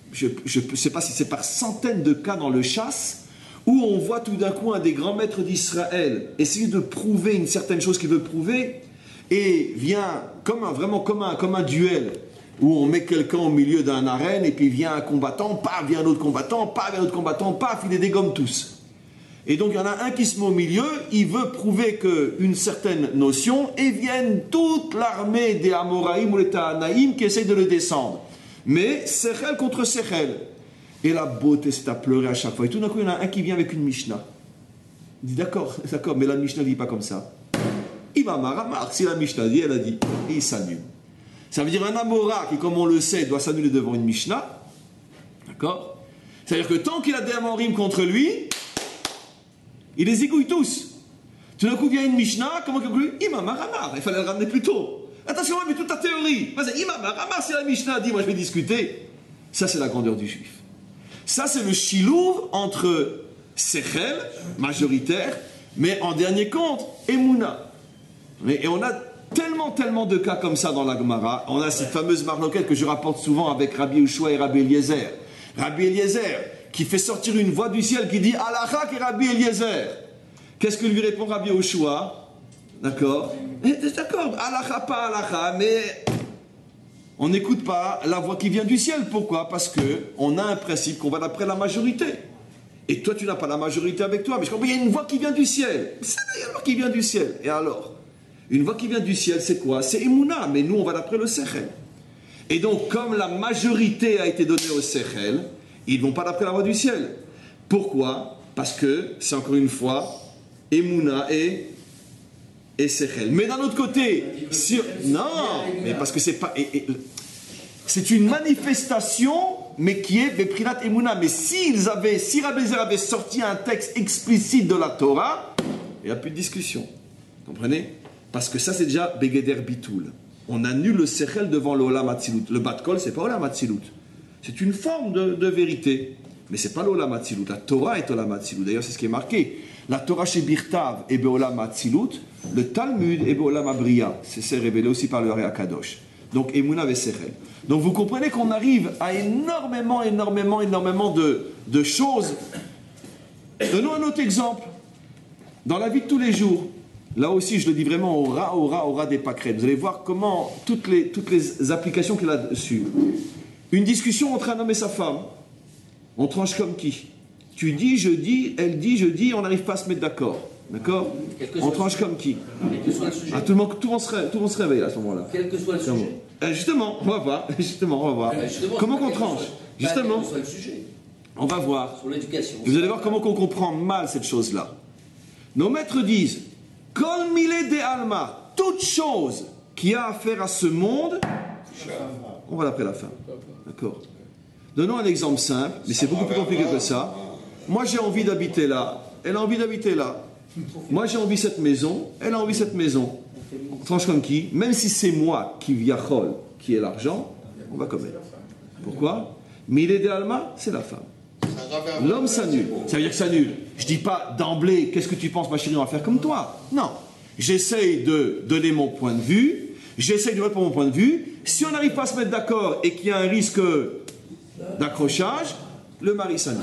Speaker 1: je ne sais pas si c'est par centaines de cas dans le chasse, où on voit tout d'un coup un des grands maîtres d'Israël essayer de prouver une certaine chose qu'il veut prouver, et vient comme un, vraiment comme un, comme un duel, où on met quelqu'un au milieu d'un arène, et puis vient un combattant, paf, vient un autre combattant, paf, vient un autre combattant, paf, il les dégomme tous. Et donc il y en a un qui se met au milieu, il veut prouver qu'une certaine notion, et viennent toute l'armée des Amoraïm ou les Tahanaïm qui essayent de le descendre. Mais Sechel contre Sechel. Et la beauté, c'est à pleurer à chaque fois. Et tout d'un coup, il y en a un qui vient avec une Mishnah. Il dit d'accord, d'accord, mais la Mishnah ne dit pas comme ça. Imamar Amar, si la Mishnah dit, elle a dit, et il s'annule. Ça veut dire un Amora qui, comme on le sait, doit s'annuler devant une Mishnah. D'accord? C'est-à-dire que tant qu'il a des Amorim contre lui, il les égouille tous. Tout d'un coup, vient une Mishnah, comment il conclut? Imamar Amar, il fallait le ramener plus tôt. Attention, mais toute ta théorie. Vas-y, Imamar Amar, si la Mishnah dit, moi je vais discuter. Ça, c'est la grandeur du juif. Ça, c'est le chilouv entre Sechel, majoritaire, mais en dernier compte, Emouna. Et on a tellement, tellement de cas comme ça dans la Gemara. On a cette fameuse marloquette que je rapporte souvent avec Rabbi Yehoshua et Rabbi Eliezer. Rabbi Eliezer, qui fait sortir une voix du ciel qui dit « Alachak et Rabbi Eliezer ». Qu'est-ce que lui répond Rabbi Yehoshua? D'accord? D'accord, Alacha, pas Alacha, mais... on n'écoute pas la voix qui vient du ciel. Pourquoi? Parce qu'on a un principe qu'on va d'après la majorité. Et toi, tu n'as pas la majorité avec toi. Mais je comprends, il y a une voix qui vient du ciel. C'est une voix qui vient du ciel. Et alors? Une voix qui vient du ciel, c'est quoi? C'est Emouna. Mais nous, on va d'après le Sechel. Et donc, comme la majorité a été donnée au Sechel, ils ne vont pas d'après la voix du ciel. Pourquoi? Parce que, c'est encore une fois, Emouna et... et Sechel. Mais d'un autre côté, si... non, mais parce que c'est pas, et, et, c'est une manifestation, mais qui est Beprinat Emouna. Mais s'ils avaient, si Rabbi Eliezer avait sorti un texte explicite de la Torah, il n'y a plus de discussion. Comprenez? Parce que ça, c'est déjà Begeder Bitoul. On annule le Sechel devant le Olam Hatzilut. Le Bat Kol, c'est pas Olam Hatzilut. C'est une forme de, de vérité, mais c'est pas l'Olam Hatzilut. La Torah est Olam Hatzilut. D'ailleurs, c'est ce qui est marqué. La Torah chez Birtav est Be'olam Hatzilut, le Talmud est Be'olam Abriya. C'est révélé aussi par le Ré Akadosh. Donc, Emouna ve Sechel. Donc, vous comprenez qu'on arrive à énormément, énormément, énormément de, de choses. Donnons un autre exemple. Dans la vie de tous les jours, là aussi, je le dis vraiment au ras, au ras, au ras des pâquerettes. Vous allez voir comment toutes les, toutes les applications qu'il a dessus. Une discussion entre un homme et sa femme. On tranche comme qui? Tu dis, je dis, elle dit, je dis, on n'arrive pas à se mettre d'accord. D'accord? On tranche comme qui?
Speaker 4: Quel que soit le sujet.
Speaker 1: Ah, tout, le monde, tout, le monde se, tout le monde se réveille à ce moment-là.
Speaker 4: Quel que soit le sujet.
Speaker 1: Euh, justement, on va voir. Justement, on va voir.
Speaker 4: Euh, justement,
Speaker 1: comment qu'on tranche? Justement,
Speaker 4: quel que soit le sujet.
Speaker 1: On va voir.
Speaker 4: Sur l'éducation.
Speaker 1: Et vous allez voir comment on comprend mal cette chose-là. Nos maîtres disent, Kol mile de alma, toute chose qui a affaire à ce monde, on va l'appeler la fin. D'accord? Donnons un exemple simple, mais c'est beaucoup plus compliqué que ça. Moi, j'ai envie d'habiter là. Elle a envie d'habiter là. Moi, j'ai envie de cette maison. Elle a envie de cette maison. On tranche comme qui? Même si c'est moi qui viachol, qui ai l'argent, on va commettre. Pourquoi? Mais il est de Alma, c'est la femme. L'homme s'annule. Ça veut dire que s'annule. Je dis pas d'emblée, qu'est-ce que tu penses, ma chérie, on va faire comme toi. Non. J'essaye de donner mon point de vue. J'essaye de mettre mon point de vue. Si on n'arrive pas à se mettre d'accord et qu'il y a un risque d'accrochage, le mari s'annule.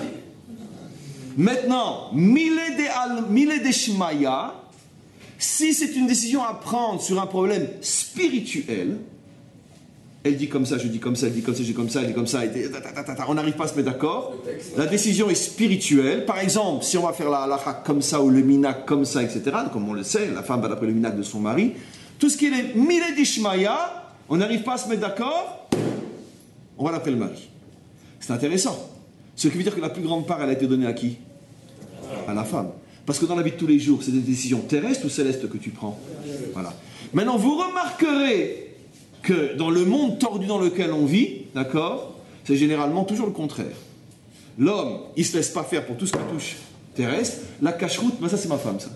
Speaker 1: Maintenant, mille de shmaya, si c'est une décision à prendre sur un problème spirituel, elle dit comme ça, je dis comme ça, elle dit comme ça, je dis comme ça, elle dit comme ça, et on n'arrive pas à se mettre d'accord. La décision est spirituelle. Par exemple, si on va faire la halakha comme ça ou le minak comme ça, et cetera, comme on le sait, la femme va d'après le minak de son mari. Tout ce qui est mille de shmaya, on n'arrive pas à se mettre d'accord, on va d'après le mari. C'est intéressant. Ce qui veut dire que la plus grande part, elle a été donnée à qui? À la femme. Parce que dans la vie de tous les jours, c'est des décisions terrestres ou célestes que tu prends. Voilà. Maintenant, vous remarquerez que dans le monde tordu dans lequel on vit, d'accord, c'est généralement toujours le contraire. L'homme, il ne se laisse pas faire pour tout ce qui touche terrestre. La cache-route, ben ça c'est ma femme, ça.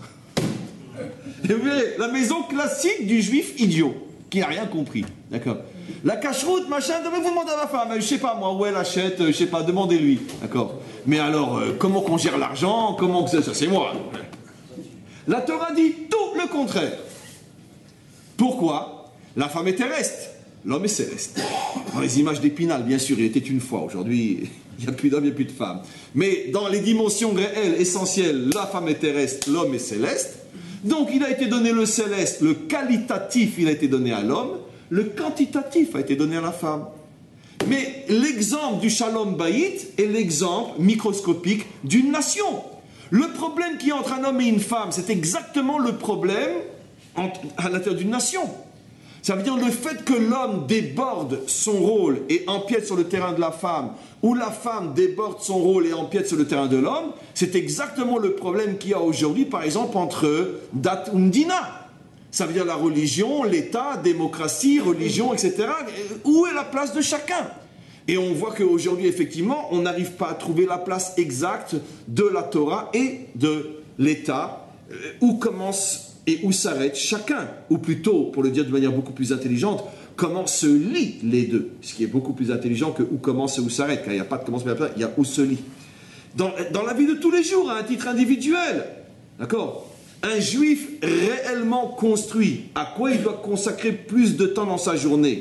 Speaker 1: Et vous verrez, la maison classique du juif idiot, qui n'a rien compris, d'accord. La cache-route, machin, devez vous demander à la femme, je sais pas moi, où elle achète, je sais pas, demandez-lui, d'accord. Mais alors, euh, comment qu'on gère l'argent, comment que ça, ça c'est moi. La Torah dit tout le contraire. Pourquoi? La femme est terrestre. L'homme est céleste. Dans les images d'Épinal, bien sûr, il était une fois. Aujourd'hui, il n'y a plus d'hommes, il n'y a plus de femmes. Mais dans les dimensions réelles, essentielles, la femme est terrestre, l'homme est céleste. Donc il a été donné le céleste, le qualitatif, il a été donné à l'homme. Le quantitatif a été donné à la femme. Mais l'exemple du Shalom Bayit est l'exemple microscopique d'une nation. Le problème qui est entre un homme et une femme, c'est exactement le problème entre, à l'intérieur d'une nation. Ça veut dire le fait que l'homme déborde son rôle et empiète sur le terrain de la femme, ou la femme déborde son rôle et empiète sur le terrain de l'homme, c'est exactement le problème qu'il y a aujourd'hui, par exemple, entre Dat et Dina. Ça veut dire la religion, l'État, démocratie, religion, et cetera. Où est la place de chacun? Et on voit qu'aujourd'hui, effectivement, on n'arrive pas à trouver la place exacte de la Torah et de l'État, où commence et où s'arrête chacun. Ou plutôt, pour le dire de manière beaucoup plus intelligente, comment se lient les deux. Ce qui est beaucoup plus intelligent que où commence et où s'arrête, car il n'y a pas de commencement, il y a où se lie. Dans, dans la vie de tous les jours, à un titre individuel, d'accord? Un juif réellement construit, à quoi il doit consacrer plus de temps dans sa journée?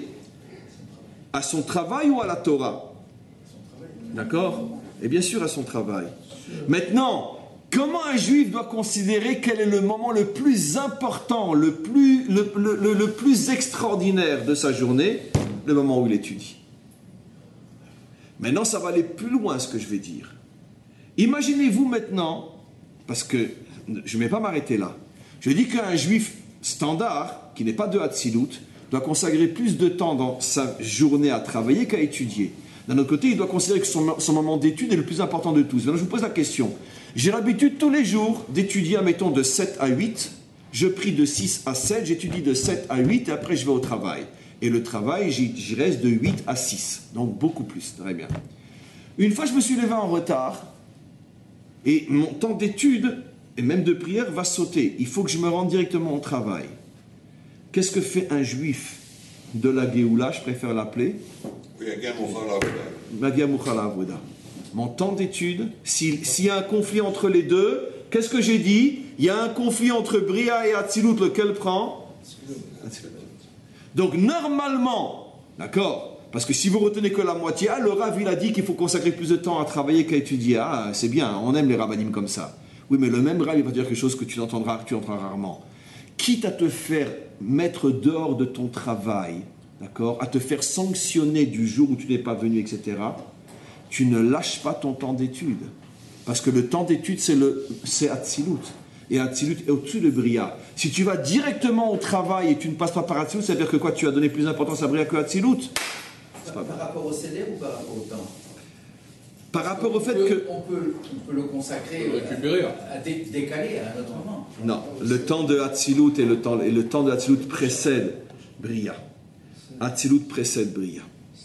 Speaker 1: À son travail ou à la Torah? D'accord? Et bien sûr à son travail. Maintenant, comment un juif doit considérer quel est le moment le plus important, le plus, le, le, le, le plus extraordinaire de sa journée? Le moment où il étudie. Maintenant, ça va aller plus loin ce que je vais dire. Imaginez-vous maintenant, parce que je ne vais pas m'arrêter là, je dis qu'un juif standard, qui n'est pas de Hatzilut, doit consacrer plus de temps dans sa journée à travailler qu'à étudier. D'un autre côté, il doit considérer que son, son moment d'étude est le plus important de tous. Maintenant, je vous pose la question. J'ai l'habitude tous les jours d'étudier, mettons, de sept à huit. Je prie de six à sept, j'étudie de sept à huit et après je vais au travail. Et le travail, j'y reste de huit à six. Donc beaucoup plus, très bien. Une fois, je me suis levé en retard et mon temps d'étude et même de prière va sauter. Il faut que je me rende directement au travail. Qu'est-ce que fait un juif de la Géoula, je préfère l'appeler Magia Mukhal Avoda. Mon temps d'étude, s'il y a un conflit entre les deux, qu'est-ce que j'ai dit? Il y a un conflit entre Bria et Hatzilut, lequel prend? Donc normalement, d'accord, parce que si vous retenez que la moitié, ah, le Rav il a dit qu'il faut consacrer plus de temps à travailler qu'à étudier. Ah, c'est bien, on aime les rabbinim comme ça. Oui, mais le même Rav il va dire quelque chose que tu entendras, que tu entendras rarement. Quitte à te faire mettre dehors de ton travail, d'accord, à te faire sanctionner du jour où tu n'es pas venu, et cetera, tu ne lâches pas ton temps d'étude. Parce que le temps d'étude, c'est Hatzilut. Et Hatzilut est au-dessus de Bria. Si tu vas directement au travail et tu ne passes pas par Hatzilut, ça veut dire que quoi? Tu as donné plus d'importance à Bria que Hatzilut.
Speaker 4: Par, par rapport au C D ou par rapport au temps?
Speaker 1: Par rapport au fait
Speaker 4: peut,
Speaker 1: que...
Speaker 4: On peut, on peut le consacrer, récupérer. À, à dé, décaler à un autre moment.
Speaker 1: Non, le temps de Hatzilut et le temps, et le temps de Hatzilut précède Bria. Hatzilut précède Bria.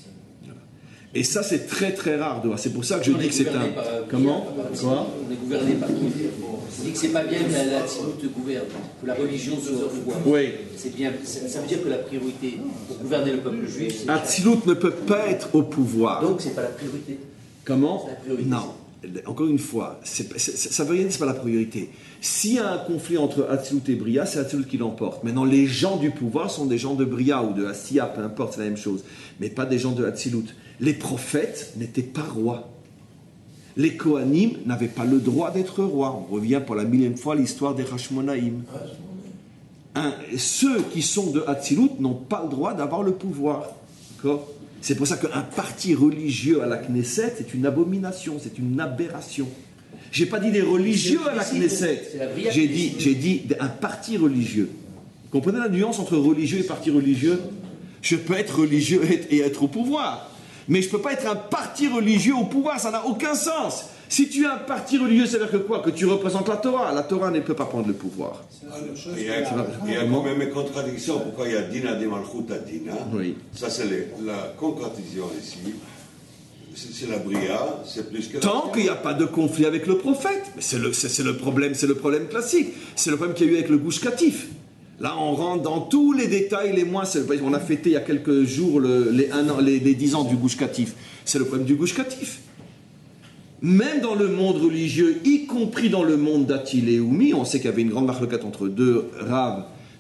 Speaker 1: Et ça, c'est très très rare de voir. C'est pour ça que je on dis que c'est un...
Speaker 5: Par,
Speaker 1: Comment
Speaker 5: Quoi On est gouverné par qui? Je dis que c'est pas bien que la Hatzilut te gouverne, que la religion soit au pouvoir.
Speaker 1: Oui.
Speaker 5: C'est bien. Ça veut dire que la priorité pour gouverner le peuple juif...
Speaker 1: Hatzilut ne peut pas être au pouvoir.
Speaker 5: Donc, c'est pas la priorité.
Speaker 1: Comment?
Speaker 5: La priorité.
Speaker 1: Non. Encore une fois, c'est, c'est, ça veut rien dire, c'est pas la priorité. S'il y a un conflit entre Hatzilut et Bria, c'est Hatzilut qui l'emporte. Maintenant, les gens du pouvoir sont des gens de Bria ou de Asiya, peu importe, c'est la même chose. Mais pas des gens de Hatzilut. Les prophètes n'étaient pas rois. Les Kohanim n'avaient pas le droit d'être rois. On revient pour la millième fois à l'histoire des Hashmonaïm. Un, ceux qui sont de Hatzilut n'ont pas le droit d'avoir le pouvoir. D'accord ? C'est pour ça qu'un parti religieux à la Knesset, c'est une abomination, c'est une aberration. Je n'ai pas dit des religieux à la Knesset. J'ai dit, j'ai dit un parti religieux. Vous comprenez la nuance entre religieux et parti religieux? Je peux être religieux et être au pouvoir. Mais je ne peux pas être un parti religieux au pouvoir, ça n'a aucun sens. Si tu es un parti religieux, ça veut dire que quoi? Que tu représentes la Torah. La Torah ne peut pas prendre le pouvoir.
Speaker 2: Il y a, il y a quand même une contradiction. Pourquoi il y a Dina de Malchut à Dina?
Speaker 1: Oui.
Speaker 2: Ça, c'est la concrétisation ici. C'est la Bria, c'est plus que...
Speaker 1: Tant qu'il n'y a pas de conflit avec le prophète. Mais c'est le, c'est, c'est le problème, c'est le problème classique. C'est le problème qu'il y a eu avec le Gush Katif. Là, on rentre dans tous les détails, les mois. On a fêté il y a quelques jours le, les, un an, les, les dix ans du Gush Katif. C'est le problème du Gush Katif. Même dans le monde religieux, y compris dans le monde d'Ati Léoumi, on sait qu'il y avait une grande marloquette entre deux raves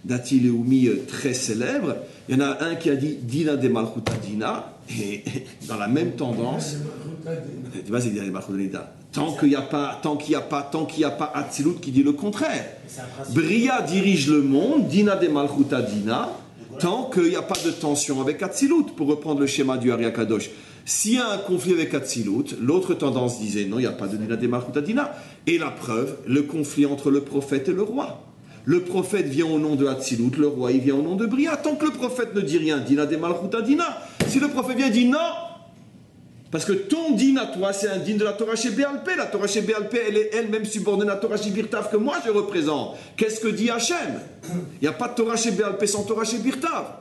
Speaker 1: Dati Leumi très célèbre. Il y en a un qui a dit Dina de Malchuta Dina, et dans la même tendance, vas-y, Dina de Malchuta Dina. Tant qu'il n'y a pas, tant qu'il n'y a pas, tant qu'il n'y a pas Hatzilut qui dit le contraire. Bria dirige le monde, Dina de Malchuta Dina, tant qu'il n'y a pas de tension avec Hatzilut, pour reprendre le schéma du Ari Akadosh. S'il y a un conflit avec Hatzilut, l'autre tendance disait non, il n'y a pas de Dina de Malchuta Dina. Et la preuve, le conflit entre le prophète et le roi. Le prophète vient au nom de Hatzilut, le roi il vient au nom de Bria. Tant que le prophète ne dit rien, Dina de Malchuta Dina. Si le prophète vient et dit non, parce que ton din à toi, c'est un din de la Torah chez Béalpé. La Torah chez Béalpé, elle est elle-même subordonnée à la Torah chez Birtav que moi je représente. Qu'est-ce que dit Hachem? Il n'y a pas de Torah chez Béalpé sans Torah chez Birtav.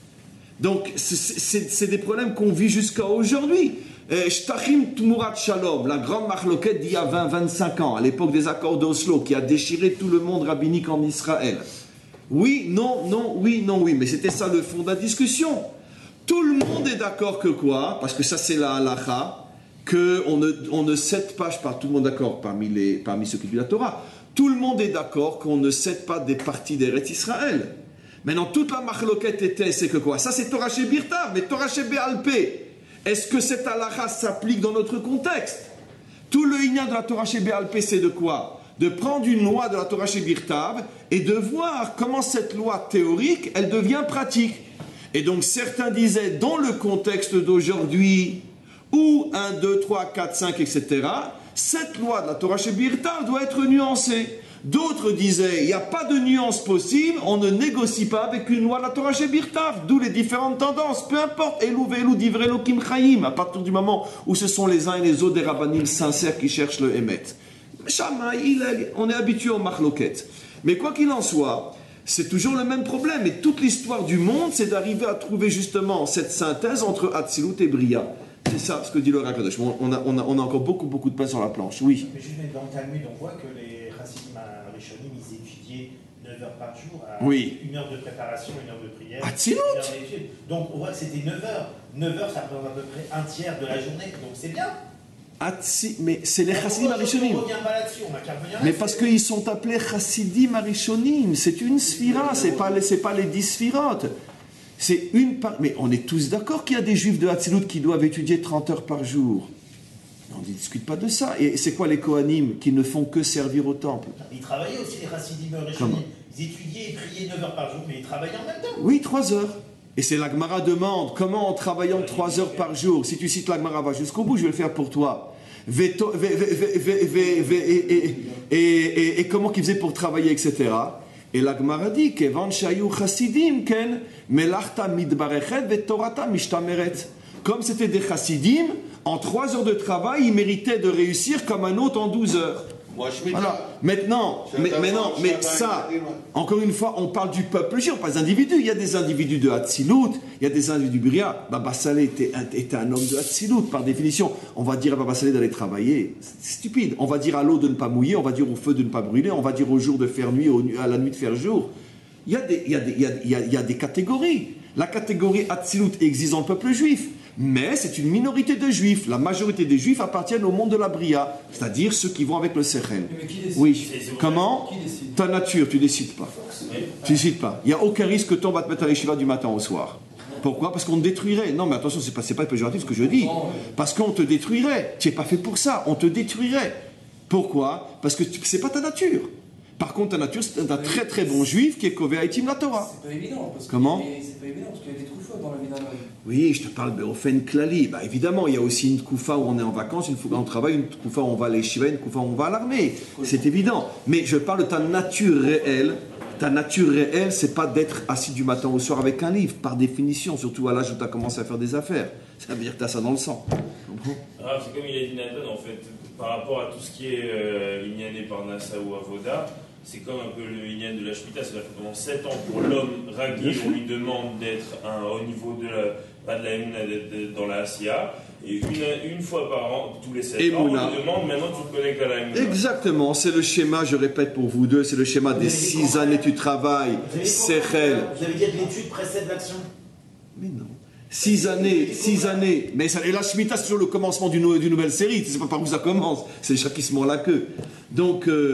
Speaker 1: Donc, c'est, c'est, c'est des problèmes qu'on vit jusqu'à aujourd'hui. Shtachim Tmurat Shalom, la grande marloquette d'il y a vingt à vingt-cinq ans, à l'époque des accords d'Oslo, qui a déchiré tout le monde rabbinique en Israël. Oui, non, non, oui, non, oui. Mais c'était ça le fond de la discussion. Tout le monde est d'accord que quoi? Parce que ça c'est la halacha, qu'on ne, on ne cède pas, je parle tout le monde d'accord parmi, les, parmi ceux qui disent la Torah, tout le monde est d'accord qu'on ne cède pas des parties d'Eretz Israël. Maintenant, toute la marloquette était, c'est que quoi? Ça c'est Torah chez Birtav, mais Torah chez Béalpé. Est-ce que cette halacha s'applique dans notre contexte? Tout le inyan de la Torah chez Béalpé, c'est de quoi? De prendre une loi de la Torah chez Birtav et de voir comment cette loi théorique, elle devient pratique. Et donc certains disaient, dans le contexte d'aujourd'hui, où un, deux, trois, quatre, cinq, et cetera, cette loi de la Torah chez Birtav doit être nuancée. D'autres disaient, il n'y a pas de nuance possible, on ne négocie pas avec une loi de la Torah chez Birtav, d'où les différentes tendances, peu importe, Elou ve'elou divrei Elokim Chaim, à partir du moment où ce sont les uns et les autres des rabbanim sincères qui cherchent le Emet. Shamaï, on est habitué au marloquettes. Mais quoi qu'il en soit, c'est toujours le même problème. Et toute l'histoire du monde, c'est d'arriver à trouver justement cette synthèse entre Hatzilut et Bria. C'est ça ce que dit le Rakadosh. On a, on, a, on a encore beaucoup, beaucoup de pain sur la planche. Oui.
Speaker 3: Mais juste dans le Talmud, on voit que les Chassidim Rishonim, ils étudiaient neuf heures par jour, à
Speaker 1: oui.
Speaker 3: une heure de préparation, une heure de prière.
Speaker 1: Hatzilut.
Speaker 3: Une heure d'étude. Donc on voit que c'était neuf heures. neuf heures, ça représente à peu près un tiers de la journée. Donc c'est bien.
Speaker 1: Atsi, mais c'est les Chassidim Arishonim.
Speaker 3: On revient pas là-dessus, on va qu'à revenir
Speaker 1: mais
Speaker 3: là-dessus.
Speaker 1: parce qu'ils sont appelés Chassidim Arishonim. C'est une sphira, c'est pas les, c'est pas les dix sphirotes. C'est une par... Mais on est tous d'accord qu'il y a des juifs de Hatzilut qui doivent étudier trente heures par jour. On ne discute pas de ça. Et c'est quoi les Kohanim qui ne font que servir au temple?
Speaker 3: Ils travaillaient aussi, les Chassidim Arishonim. Ils étudiaient et priaient neuf heures par jour, mais ils travaillaient en même temps.
Speaker 1: Oui, trois heures. Et c'est la Gemara demande, comment en travaillant trois heures par jour, si tu cites la Gemara, va jusqu'au bout, je vais le faire pour toi. Veto, ve, ve, ve, ve, ve, et, et, et, et, et comment qu'ils faisaient pour travailler, et cetera. Et la Gemara dit, Kevan shayu chassidim, ken, melachta midbarechet, vetorata mishtameret. Comme c'était des chassidim, en trois heures de travail, ils méritaient de réussir comme un autre en douze heures. Voilà. Maintenant, mais, maintenant, mais ça, encore une fois, on parle du peuple juif, pas des individus. Il y a des individus de Hatzilut, il y a des individus de Bria. Baba Saleh était, était un homme de Hatzilut, par définition. On va dire à Baba Saleh d'aller travailler, c'est stupide. On va dire à l'eau de ne pas mouiller, on va dire au feu de ne pas brûler, on va dire au jour de faire nuit, à la nuit de faire jour. Il y a des, il y a des, il y a, il y a, il y a des catégories. La catégorie Hatzilut existe dans le peuple juif. Mais c'est une minorité de juifs. La majorité des juifs appartiennent au monde de la Bria, c'est-à-dire ceux qui vont avec le Sechel. Oui. Comment? Ta nature, tu ne décides pas. Tu ne décides pas. Il n'y a aucun risque que ton va te mettre à l'échiva du matin au soir. Pourquoi? Parce qu'on te détruirait. Non, mais attention, ce n'est pas, c'est pas péjoratif ce que je dis. Parce qu'on te détruirait. Tu n'es pas fait pour ça. On te détruirait. Pourquoi? Parce que ce n'est pas ta nature. Par contre, ta nature, c'est un très très bon juif qui est Kové Haïtim la Torah.
Speaker 6: C'est pas évident. Parce
Speaker 1: Comment?
Speaker 6: C'est pas évident parce qu'il y a des trous dans la vie d'un homme.
Speaker 1: Oui, je te parle de Ofen Klali. Bah, évidemment, il y a aussi une koufa où on est en vacances, une koufa où on travaille, une koufa où on va à l'échiva, une koufa où on va à l'armée. C'est évident. Mais je parle de ta nature réelle. Ta nature réelle, c'est pas d'être assis du matin au soir avec un livre, par définition, surtout à l'âge où tu as commencé à faire des affaires. Ça veut dire que tu as ça dans le sang.
Speaker 7: Ah, c'est comme il a dit Nathan, en fait, par rapport à tout ce qui est euh, ignané par Nassa ou Avoda, c'est comme un peu le ignan de la Shemitah, c'est-à-dire que pendant sept ans, pour l'homme ragil, on lui demande d'être un, au niveau de la, pas de la Emouna, d'être dans la Asiya, et une, une fois par an, tous les sept ans, on lui demande maintenant tu te connectes à la Emouna.
Speaker 1: Exactement, c'est le schéma, je répète pour vous deux, c'est le schéma des six années tu travailles, Sechel.
Speaker 3: Vous allez dire que l'étude précède l'action?
Speaker 1: Mais non. Six années, six années. Mais ça, et la Shemitah, c'est toujours le commencement d'une, d'une nouvelle série. C'est pas par où ça commence. C'est chaque qui se mord la queue. Donc, euh,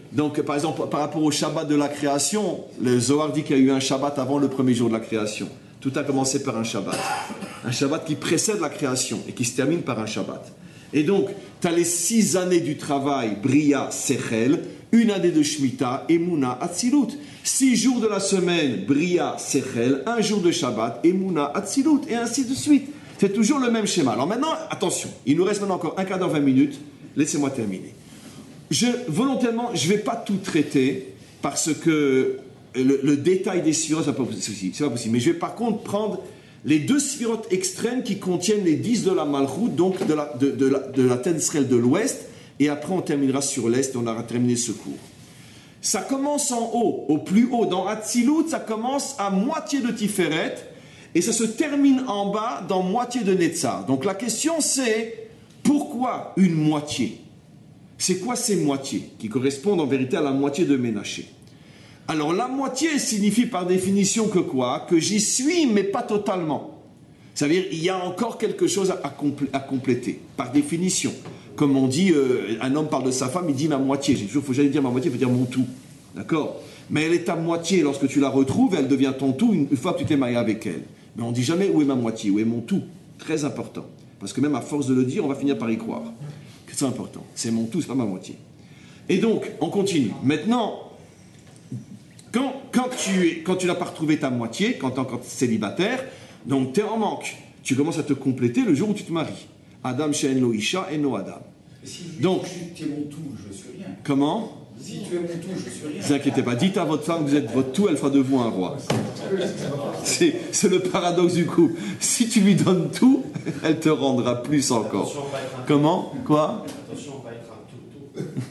Speaker 1: Donc, par exemple, par rapport au Shabbat de la création, le Zohar dit qu'il y a eu un Shabbat avant le premier jour de la création. Tout a commencé par un Shabbat. Un Shabbat qui précède la création et qui se termine par un Shabbat. Et donc, tu as les six années du travail, Bria, Sechel, une année de Shemitah, Emouna, Atzilut. Six jours de la semaine, Bria, Sechel, un jour de Shabbat, Emouna, Atzilut, et ainsi de suite. C'est toujours le même schéma. Alors maintenant, attention, il nous reste maintenant encore un quart d'heure, vingt minutes. Laissez-moi terminer. Je, volontairement, je ne vais pas tout traiter parce que le, le détail des sphirotes, ce n'est pas possible, c'est pas possible. Mais je vais par contre prendre les deux sphirotes extrêmes qui contiennent les dix de la Malchut, donc de la, de, de la, de la terre d'Israël de l'ouest, et après on terminera sur l'est et on aura terminé ce cours. Ça commence en haut, au plus haut, dans Hatzilut, ça commence à moitié de Tiferet, et ça se termine en bas dans moitié de Netzar. Donc la question c'est, pourquoi une moitié ? C'est quoi ces moitiés qui correspondent en vérité à la moitié de Ménaché? Alors la moitié signifie par définition que quoi? Que j'y suis mais pas totalement. C'est-à-dire il y a encore quelque chose à, complé- à compléter, par définition. Comme on dit, euh, un homme parle de sa femme, il dit ma moitié. J'ai toujours, faut jamais dire ma moitié, il faut dire mon tout. D'accord? Mais elle est ta moitié, lorsque tu la retrouves, elle devient ton tout une, une fois que tu t'es marié avec elle. Mais on ne dit jamais où est ma moitié, où est mon tout. Très important. Parce que même à force de le dire, on va finir par y croire. C'est important. C'est mon tout, c'est pas ma moitié. Et donc, on continue. Maintenant, quand, quand tu es, quand tu n'as pas retrouvé ta moitié, quand tu es encore célibataire, donc tu es en manque. Tu commences à te compléter le jour où tu te maries. Adam she'en lo isha et no Adam.
Speaker 4: Si je
Speaker 1: Donc,
Speaker 4: tu es mon tout, je suis rien.
Speaker 1: Comment?
Speaker 4: Si tu es mon tout, je suis rien.
Speaker 1: Ne vous inquiétez pas. Dites à votre femme que vous êtes votre tout, elle fera de vous un roi. C'est, c'est le paradoxe du coup. Si tu lui donnes tout, elle te rendra plus encore.
Speaker 3: Attention, on va être un
Speaker 1: Comment? Quoi?
Speaker 3: Attention, on va être un tout, tout.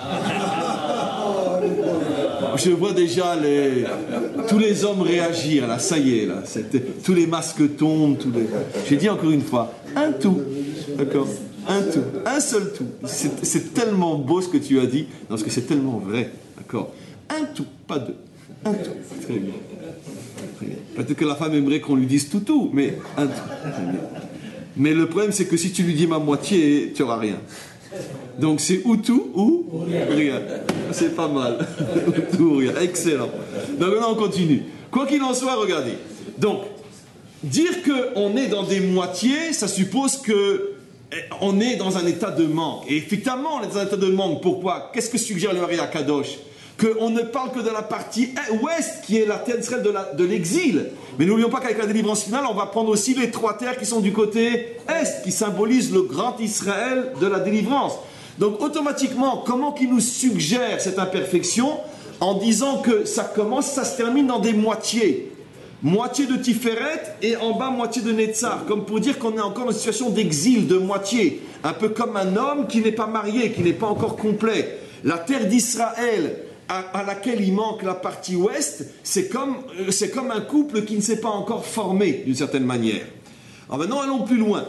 Speaker 1: Je vois déjà les, tous les hommes réagir, là, ça y est, là. C'est, tous les masques tombent, tous les... J'ai dit encore une fois, un tout, d'accord? Un tout, un seul tout. C'est, c'est tellement beau ce que tu as dit, parce que c'est tellement vrai, d'accord? Un tout, pas deux. Un tout, très bien. Très bien. Peut-être que la femme aimerait qu'on lui dise tout tout, mais un tout, très bien. Mais le problème, c'est que si tu lui dis ma moitié, tu n'auras rien. Donc c'est ou tout ou rien. C'est pas mal. Ou tout ou rien. Excellent. Donc maintenant on continue. Quoi qu'il en soit, regardez. Donc, dire qu'on est dans des moitiés, ça suppose qu'on est dans un état de manque. Et effectivement, on est dans un état de manque. Pourquoi? Qu'est-ce que suggère le Hari Akadosh? Qu'on ne parle que de la partie ouest, qui est la terre d'Israël de, la, de l'exil. Mais n'oublions pas qu'avec la délivrance finale, on va prendre aussi les trois terres qui sont du côté est, qui symbolisent le grand Israël de la délivrance. Donc automatiquement, comment qu'il nous suggère cette imperfection? En disant que ça commence, ça se termine dans des moitiés. Moitié de Tiferet et en bas moitié de Netzar. Comme pour dire qu'on est encore dans une situation d'exil, de moitié. Un peu comme un homme qui n'est pas marié, qui n'est pas encore complet. La terre d'Israël, à, à laquelle il manque la partie ouest, c'est comme, euh, c'est comme un couple qui ne s'est pas encore formé, d'une certaine manière. Alors maintenant, allons plus loin.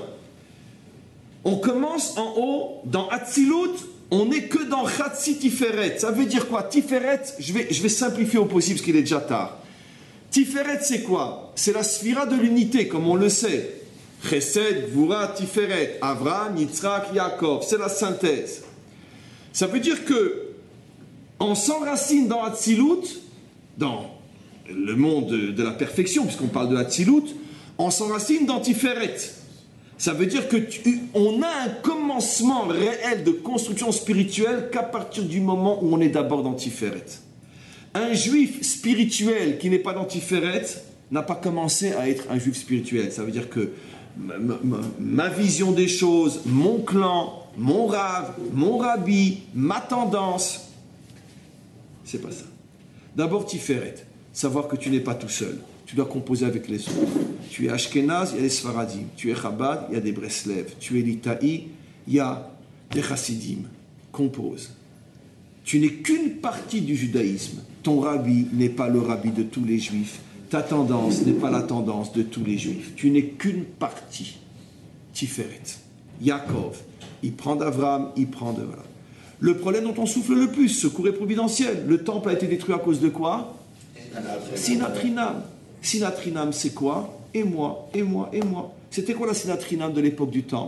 Speaker 1: On commence en haut, dans Hatzilut, on n'est que dans Chatzi Tiferet. Ça veut dire quoi? Tiferet, je vais, je vais simplifier au possible parce qu'il est déjà tard. Tiferet, c'est quoi? C'est la sphira de l'unité, comme on le sait. Chesed, Gvura, Tiferet, Avraham, Yitzhak, Yaakov. C'est la synthèse. Ça veut dire que on s'enracine dans Hatzilut, dans le monde de, de la perfection, puisqu'on parle de Hatzilut, on s'enracine dans Tiferet. Ça veut dire qu'on a un commencement réel de construction spirituelle qu'à partir du moment où on est d'abord dans Tiferet. Un juif spirituel qui n'est pas dans Tiferet n'a pas commencé à être un juif spirituel. Ça veut dire que ma, ma, ma vision des choses, mon clan, mon rave, mon rabbi, ma tendance, c'est pas ça. D'abord Tiferet, savoir que tu n'es pas tout seul. Tu dois composer avec les autres. Tu es Ashkenaz, il y a des Sfaradim. Tu es Chabad, il y a des Breslev. Tu es Litaï, il y a des Chassidim. Compose. Tu n'es qu'une partie du judaïsme. Ton rabbi n'est pas le rabbi de tous les juifs. Ta tendance n'est pas la tendance de tous les juifs. Tu n'es qu'une partie. Tiferet. Yaakov, il prend d'Avraham, il prend de... Voilà. Le problème dont on souffle le plus, secours est providentiel. Le temple a été détruit à cause de quoi? Sinatrinam. Sinatrinam, c'est quoi? Et moi, et moi, et moi. C'était quoi la Sinatrinam de l'époque du temple?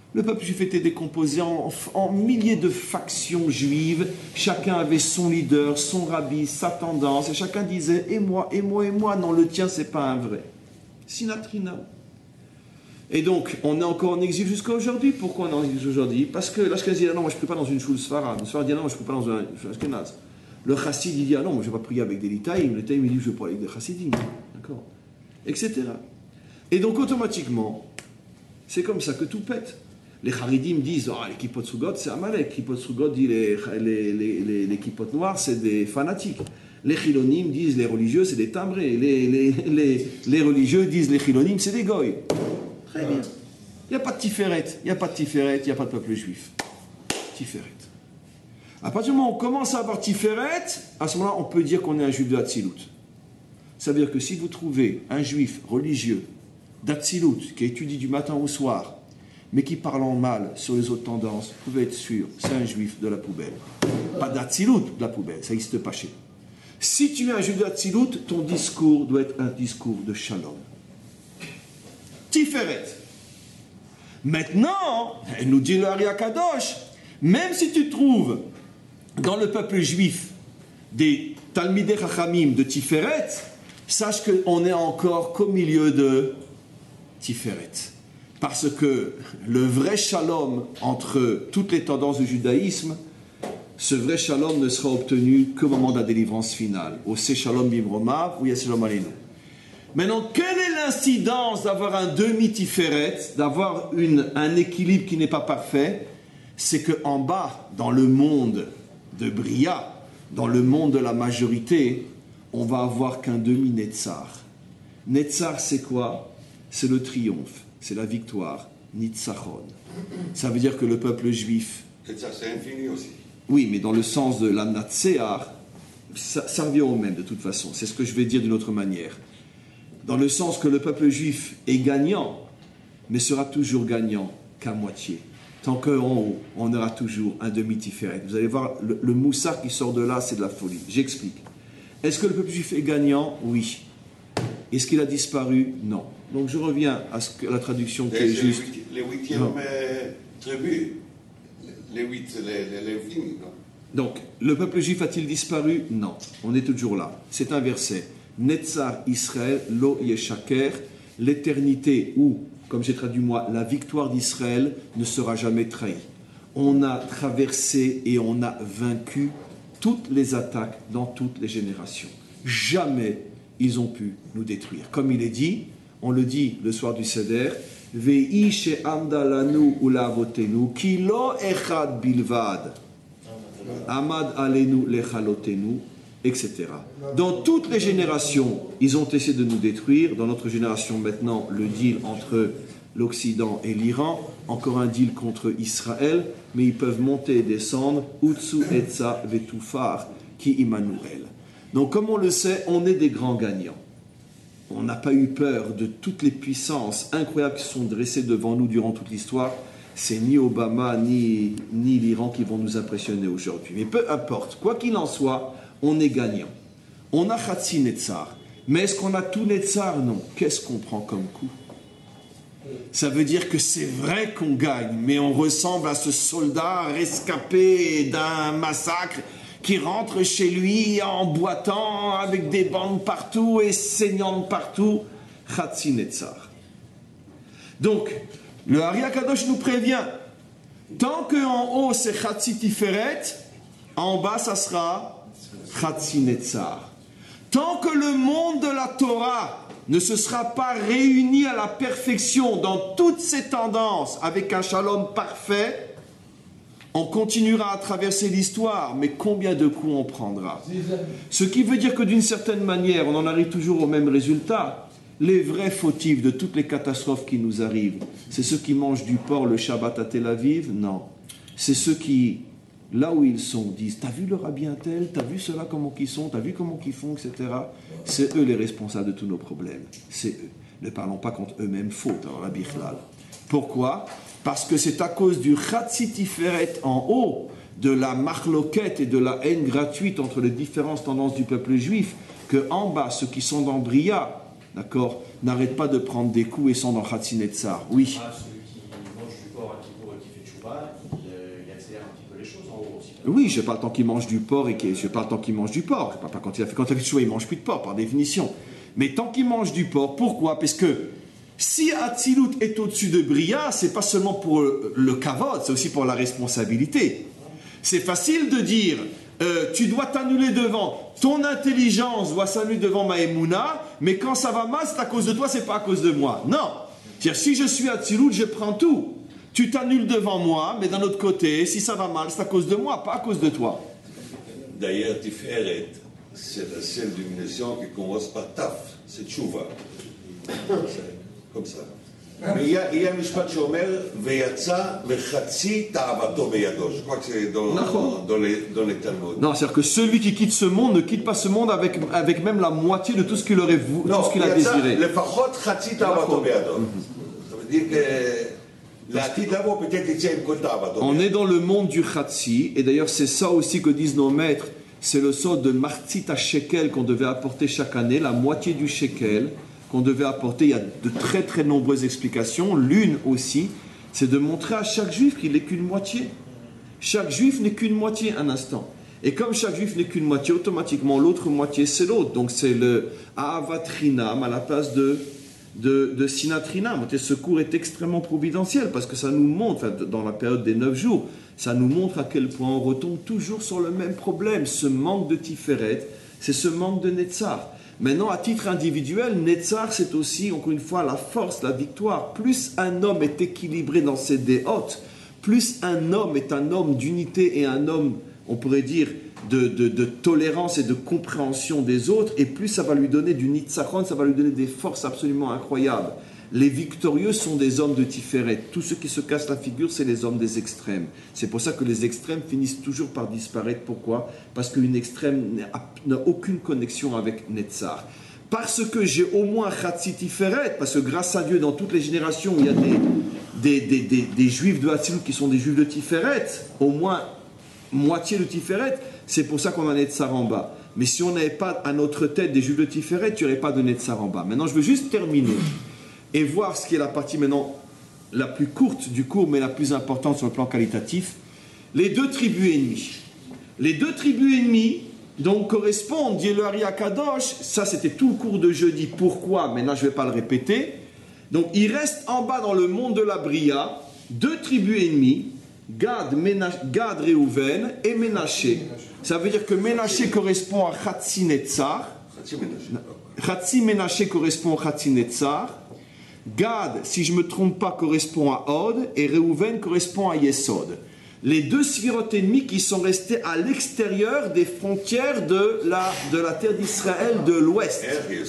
Speaker 1: Le peuple juif était décomposé en, en milliers de factions juives. Chacun avait son leader, son rabbi, sa tendance. Et chacun disait « et moi, et moi, et moi ». Non, le tien, c'est pas un vrai. Sinatrina. Et donc, on est encore en exil jusqu'à aujourd'hui. Pourquoi on est en exil aujourd'hui? Parce que l'Ashkenazi dit « non, moi je ne prie pas dans une choule Sfarad ». Le Sfarad dit « non, moi je ne prie pas dans un Ashkenaz ». Le Chassid il dit « ah non, moi je ne vais pas prier avec des Litaïm ». Le Taïm il dit « je ne vais pas avec des Chassidim ». D'accord, etc. Et donc, automatiquement, c'est comme ça que tout pète. Les Haridim disent oh, les Kippot Sugot, c'est Amalek. Kippot Sugot dit les, les, les, les, les Kippot noirs, c'est des fanatiques. Les Chilonim disent les religieux, c'est des timbrés. Les, les, les, les religieux disent les Chilonim, c'est des goy. Très bien. Il n'y a pas de Tiferet, il n'y a pas de Tiferet, il n'y a pas de peuple juif. Tiferet. À partir du moment où on commence à avoir Tiferet, à ce moment-là, on peut dire qu'on est un juif de Hatzilut. Ça veut dire que si vous trouvez un juif religieux d'Hatzilut qui étudie du matin au soir, mais qui parle en mal sur les autres tendances, vous pouvez être sûr, c'est un juif de la poubelle. Pas d'Hatzilut de la poubelle, ça n'existe pas chez nous. Si tu es un juif d'Hatzilut, ton discours doit être un discours de shalom. Tiferet. Maintenant, elle nous dit le Ari Akadosh, même si tu trouves dans le peuple juif des Talmidei Chachamim de Tiferet, sache qu'on est encore qu'au milieu de Tiferet. Parce que le vrai shalom entre toutes les tendances du judaïsme, ce vrai shalom ne sera obtenu qu'au moment de la délivrance finale. Au C'est Shalom Bimromav ou Yashalom Aleinu. Maintenant, quelle est l'incidence d'avoir un demi-tiferet, d'avoir une, un équilibre qui n'est pas parfait? C'est qu'en bas, dans le monde de Bria, dans le monde de la majorité, on va avoir qu'un demi-Netzar. Netzar, c'est quoi? C'est le triomphe. C'est la victoire, Nitzachon. Ça veut dire que le peuple juif...
Speaker 2: Netzach, c'est infini aussi.
Speaker 1: Oui, mais dans le sens de la Natsear, ça, ça revient au même de toute façon. C'est ce que je vais dire d'une autre manière. Dans le sens que le peuple juif est gagnant, mais sera toujours gagnant qu'à moitié. Tant qu'en haut, on aura toujours un demi-tiferet. Vous allez voir, le, le moussard qui sort de là, c'est de la folie. J'explique. Est-ce que le peuple juif est gagnant? Oui. Est-ce qu'il a disparu? Non. Donc je reviens à, ce que, à la traduction qui est juste.
Speaker 2: Les huitièmes euh, tribus, les huit, les, les, les vignes, non?
Speaker 1: Donc, le peuple juif a-t-il disparu? Non. On est toujours là. C'est un verset. Netzar Israël, lo yeshaker, l'éternité ou, comme j'ai traduit moi, la victoire d'Israël ne sera jamais trahie. On a traversé et on a vaincu toutes les attaques dans toutes les générations. Jamais ils ont pu nous détruire. Comme il est dit, on le dit le soir du Seder, Ve'i she'amda lanu ulavotenu ki lo echad bilvad amad alenu lechalotenu, et cetera. Dans toutes les générations, ils ont essayé de nous détruire. Dans notre génération maintenant, le deal entre l'Occident et l'Iran, encore un deal contre Israël, mais ils peuvent monter et descendre, Utsu etza vetufar ki Immanuel. Donc, comme on le sait, on est des grands gagnants. On n'a pas eu peur de toutes les puissances incroyables qui sont dressées devant nous durant toute l'histoire. C'est ni Obama, ni, ni l'Iran qui vont nous impressionner aujourd'hui. Mais peu importe, quoi qu'il en soit, on est gagnant. On a Khatsi Netzar. Mais est-ce qu'on a tout Netzar? Non. Qu'est-ce qu'on prend comme coup? Ça veut dire que c'est vrai qu'on gagne, mais on ressemble à ce soldat rescapé d'un massacre qui rentre chez lui en boitant avec des bandes partout et saignant de partout. Khatsi Netzar. Donc, le Ari Akadosh nous prévient, tant qu'en haut c'est Khatsi Tiferet, en bas ça sera Khatsi Netzar. Tant que le monde de la Torah ne se sera pas réuni à la perfection dans toutes ses tendances avec un shalom parfait, on continuera à traverser l'histoire, mais combien de coups on prendra? Ce qui veut dire que d'une certaine manière, on en arrive toujours au même résultat. Les vrais fautifs de toutes les catastrophes qui nous arrivent, c'est ceux qui mangent du porc le Shabbat à Tel Aviv? Non. C'est ceux qui, là où ils sont, disent « T'as vu le rabbi un tel? T'as vu ceux-là comment ils sont? T'as vu comment ils font? » et cetera. C'est eux les responsables de tous nos problèmes. C'est eux. Ne parlons pas contre eux-mêmes fautes, alors la bichlal. Pourquoi? Parce que c'est à cause du Khatsi Tiferet en haut, de la marloquette et de la haine gratuite entre les différentes tendances du peuple juif, que en bas, ceux qui sont dans Bria, d'accord, n'arrêtent pas de prendre des coups et sont dans Khatsi Netzar. Oui.
Speaker 8: Ah, celui qui mange du porc à Kippour.
Speaker 3: Chouva, il, euh, il accélère un petit peu les choses en haut aussi.
Speaker 1: Oui, je parle tant qu'il mange du porc et qu'il, je parle tant qu'il mange du porc. Je parle pas quand il a fait quand il a fait Chouva, il mange plus de porc par définition. Mais tant qu'il mange du porc, pourquoi? Parce que si Hatzilut est au-dessus de Bria, c'est pas seulement pour le kavod, c'est aussi pour la responsabilité. C'est facile de dire, euh, tu dois t'annuler devant, ton intelligence doit s'annuler devant ma Emouna, mais quand ça va mal, c'est à cause de toi, c'est pas à cause de moi. Non. C'est-à-dire, si je suis Hatzilut, je prends tout. Tu t'annules devant moi, mais d'un autre côté, si ça va mal, c'est à cause de moi, pas à cause de toi.
Speaker 2: D'ailleurs, Tiferet, c'est la seule domination qui commence par Taf, c'est Tchouva. Comme ça. Mais il y a, il y a un mishpat שאומר, ויצא וחצי תאוותו בידו. Je crois que c'est dans, dans, dans les, dans les Talmud.
Speaker 1: Non, c'est-à-dire que celui qui quitte ce monde ne quitte pas ce monde avec, avec même la moitié de tout ce qu'il aurait vou- tout ce qu'il a désiré.
Speaker 2: לפחות חצי תאוותו בידו. Ça veut dire que לעתיד לבוא peut-être יצא עם כל תאוותו.
Speaker 1: On est dans le monde du Khatsi, et d'ailleurs c'est ça aussi que disent nos maîtres, c'est le sort de Martzit à shekel qu'on devait apporter chaque année, la moitié du shekel qu'on devait apporter. Il y a de très très nombreuses explications. L'une aussi, c'est de montrer à chaque juif qu'il n'est qu'une moitié. Chaque juif n'est qu'une moitié un instant. Et comme chaque juif n'est qu'une moitié, automatiquement l'autre moitié c'est l'autre. Donc c'est le Ahavat Rinam à la place de, de, de Sinat Rinam. Ce cours est extrêmement providentiel parce que ça nous montre, enfin, dans la période des neuf jours, ça nous montre à quel point on retombe toujours sur le même problème. Ce manque de Tiferet, c'est ce manque de Netzar. Maintenant, à titre individuel, Netzar, c'est aussi, encore une fois, la force, la victoire. Plus un homme est équilibré dans ses déhôtes, plus un homme est un homme d'unité et un homme, on pourrait dire, de, de, de tolérance et de compréhension des autres, et plus ça va lui donner du Nitzachon, ça va lui donner des forces absolument incroyables. Les victorieux sont des hommes de Tiferet. Tous ceux qui se cassent la figure, c'est les hommes des extrêmes. C'est pour ça que les extrêmes finissent toujours par disparaître. Pourquoi? Parce qu'une extrême n'a aucune connexion avec Netzar. Parce que j'ai au moins Chatzi Tiferet, parce que grâce à Dieu, dans toutes les générations, il y a des, des, des, des, des juifs de Hatzilut qui sont des juifs de Tiferet, au moins moitié de Tiferet, c'est pour ça qu'on a Netzar en bas. Mais si on n'avait pas à notre tête des juifs de Tiferet, il n'y aurait pas de Netzar en bas. Maintenant, je veux juste terminer et voir ce qui est la partie maintenant la plus courte du cours, mais la plus importante sur le plan qualitatif. Les deux tribus ennemies. Les deux tribus ennemies, donc, correspondent, dit le Ari Akadosh, ça c'était tout le cours de jeudi, pourquoi? Mais là je ne vais pas le répéter. Donc, il reste en bas dans le monde de la Bria, deux tribus ennemies, Gad, Ménaché, Gad Réhouven et Ménaché. Ça veut dire que Ménaché correspond à Chatzi Netzar. Chatzi Ménaché correspond à Chatzi Netzar. Gad, si je ne me trompe pas, correspond à Od, et Réhouven correspond à Yesod. Les deux sphirot ennemis qui sont restés à l'extérieur des frontières de la, de la terre d'Israël de l'ouest.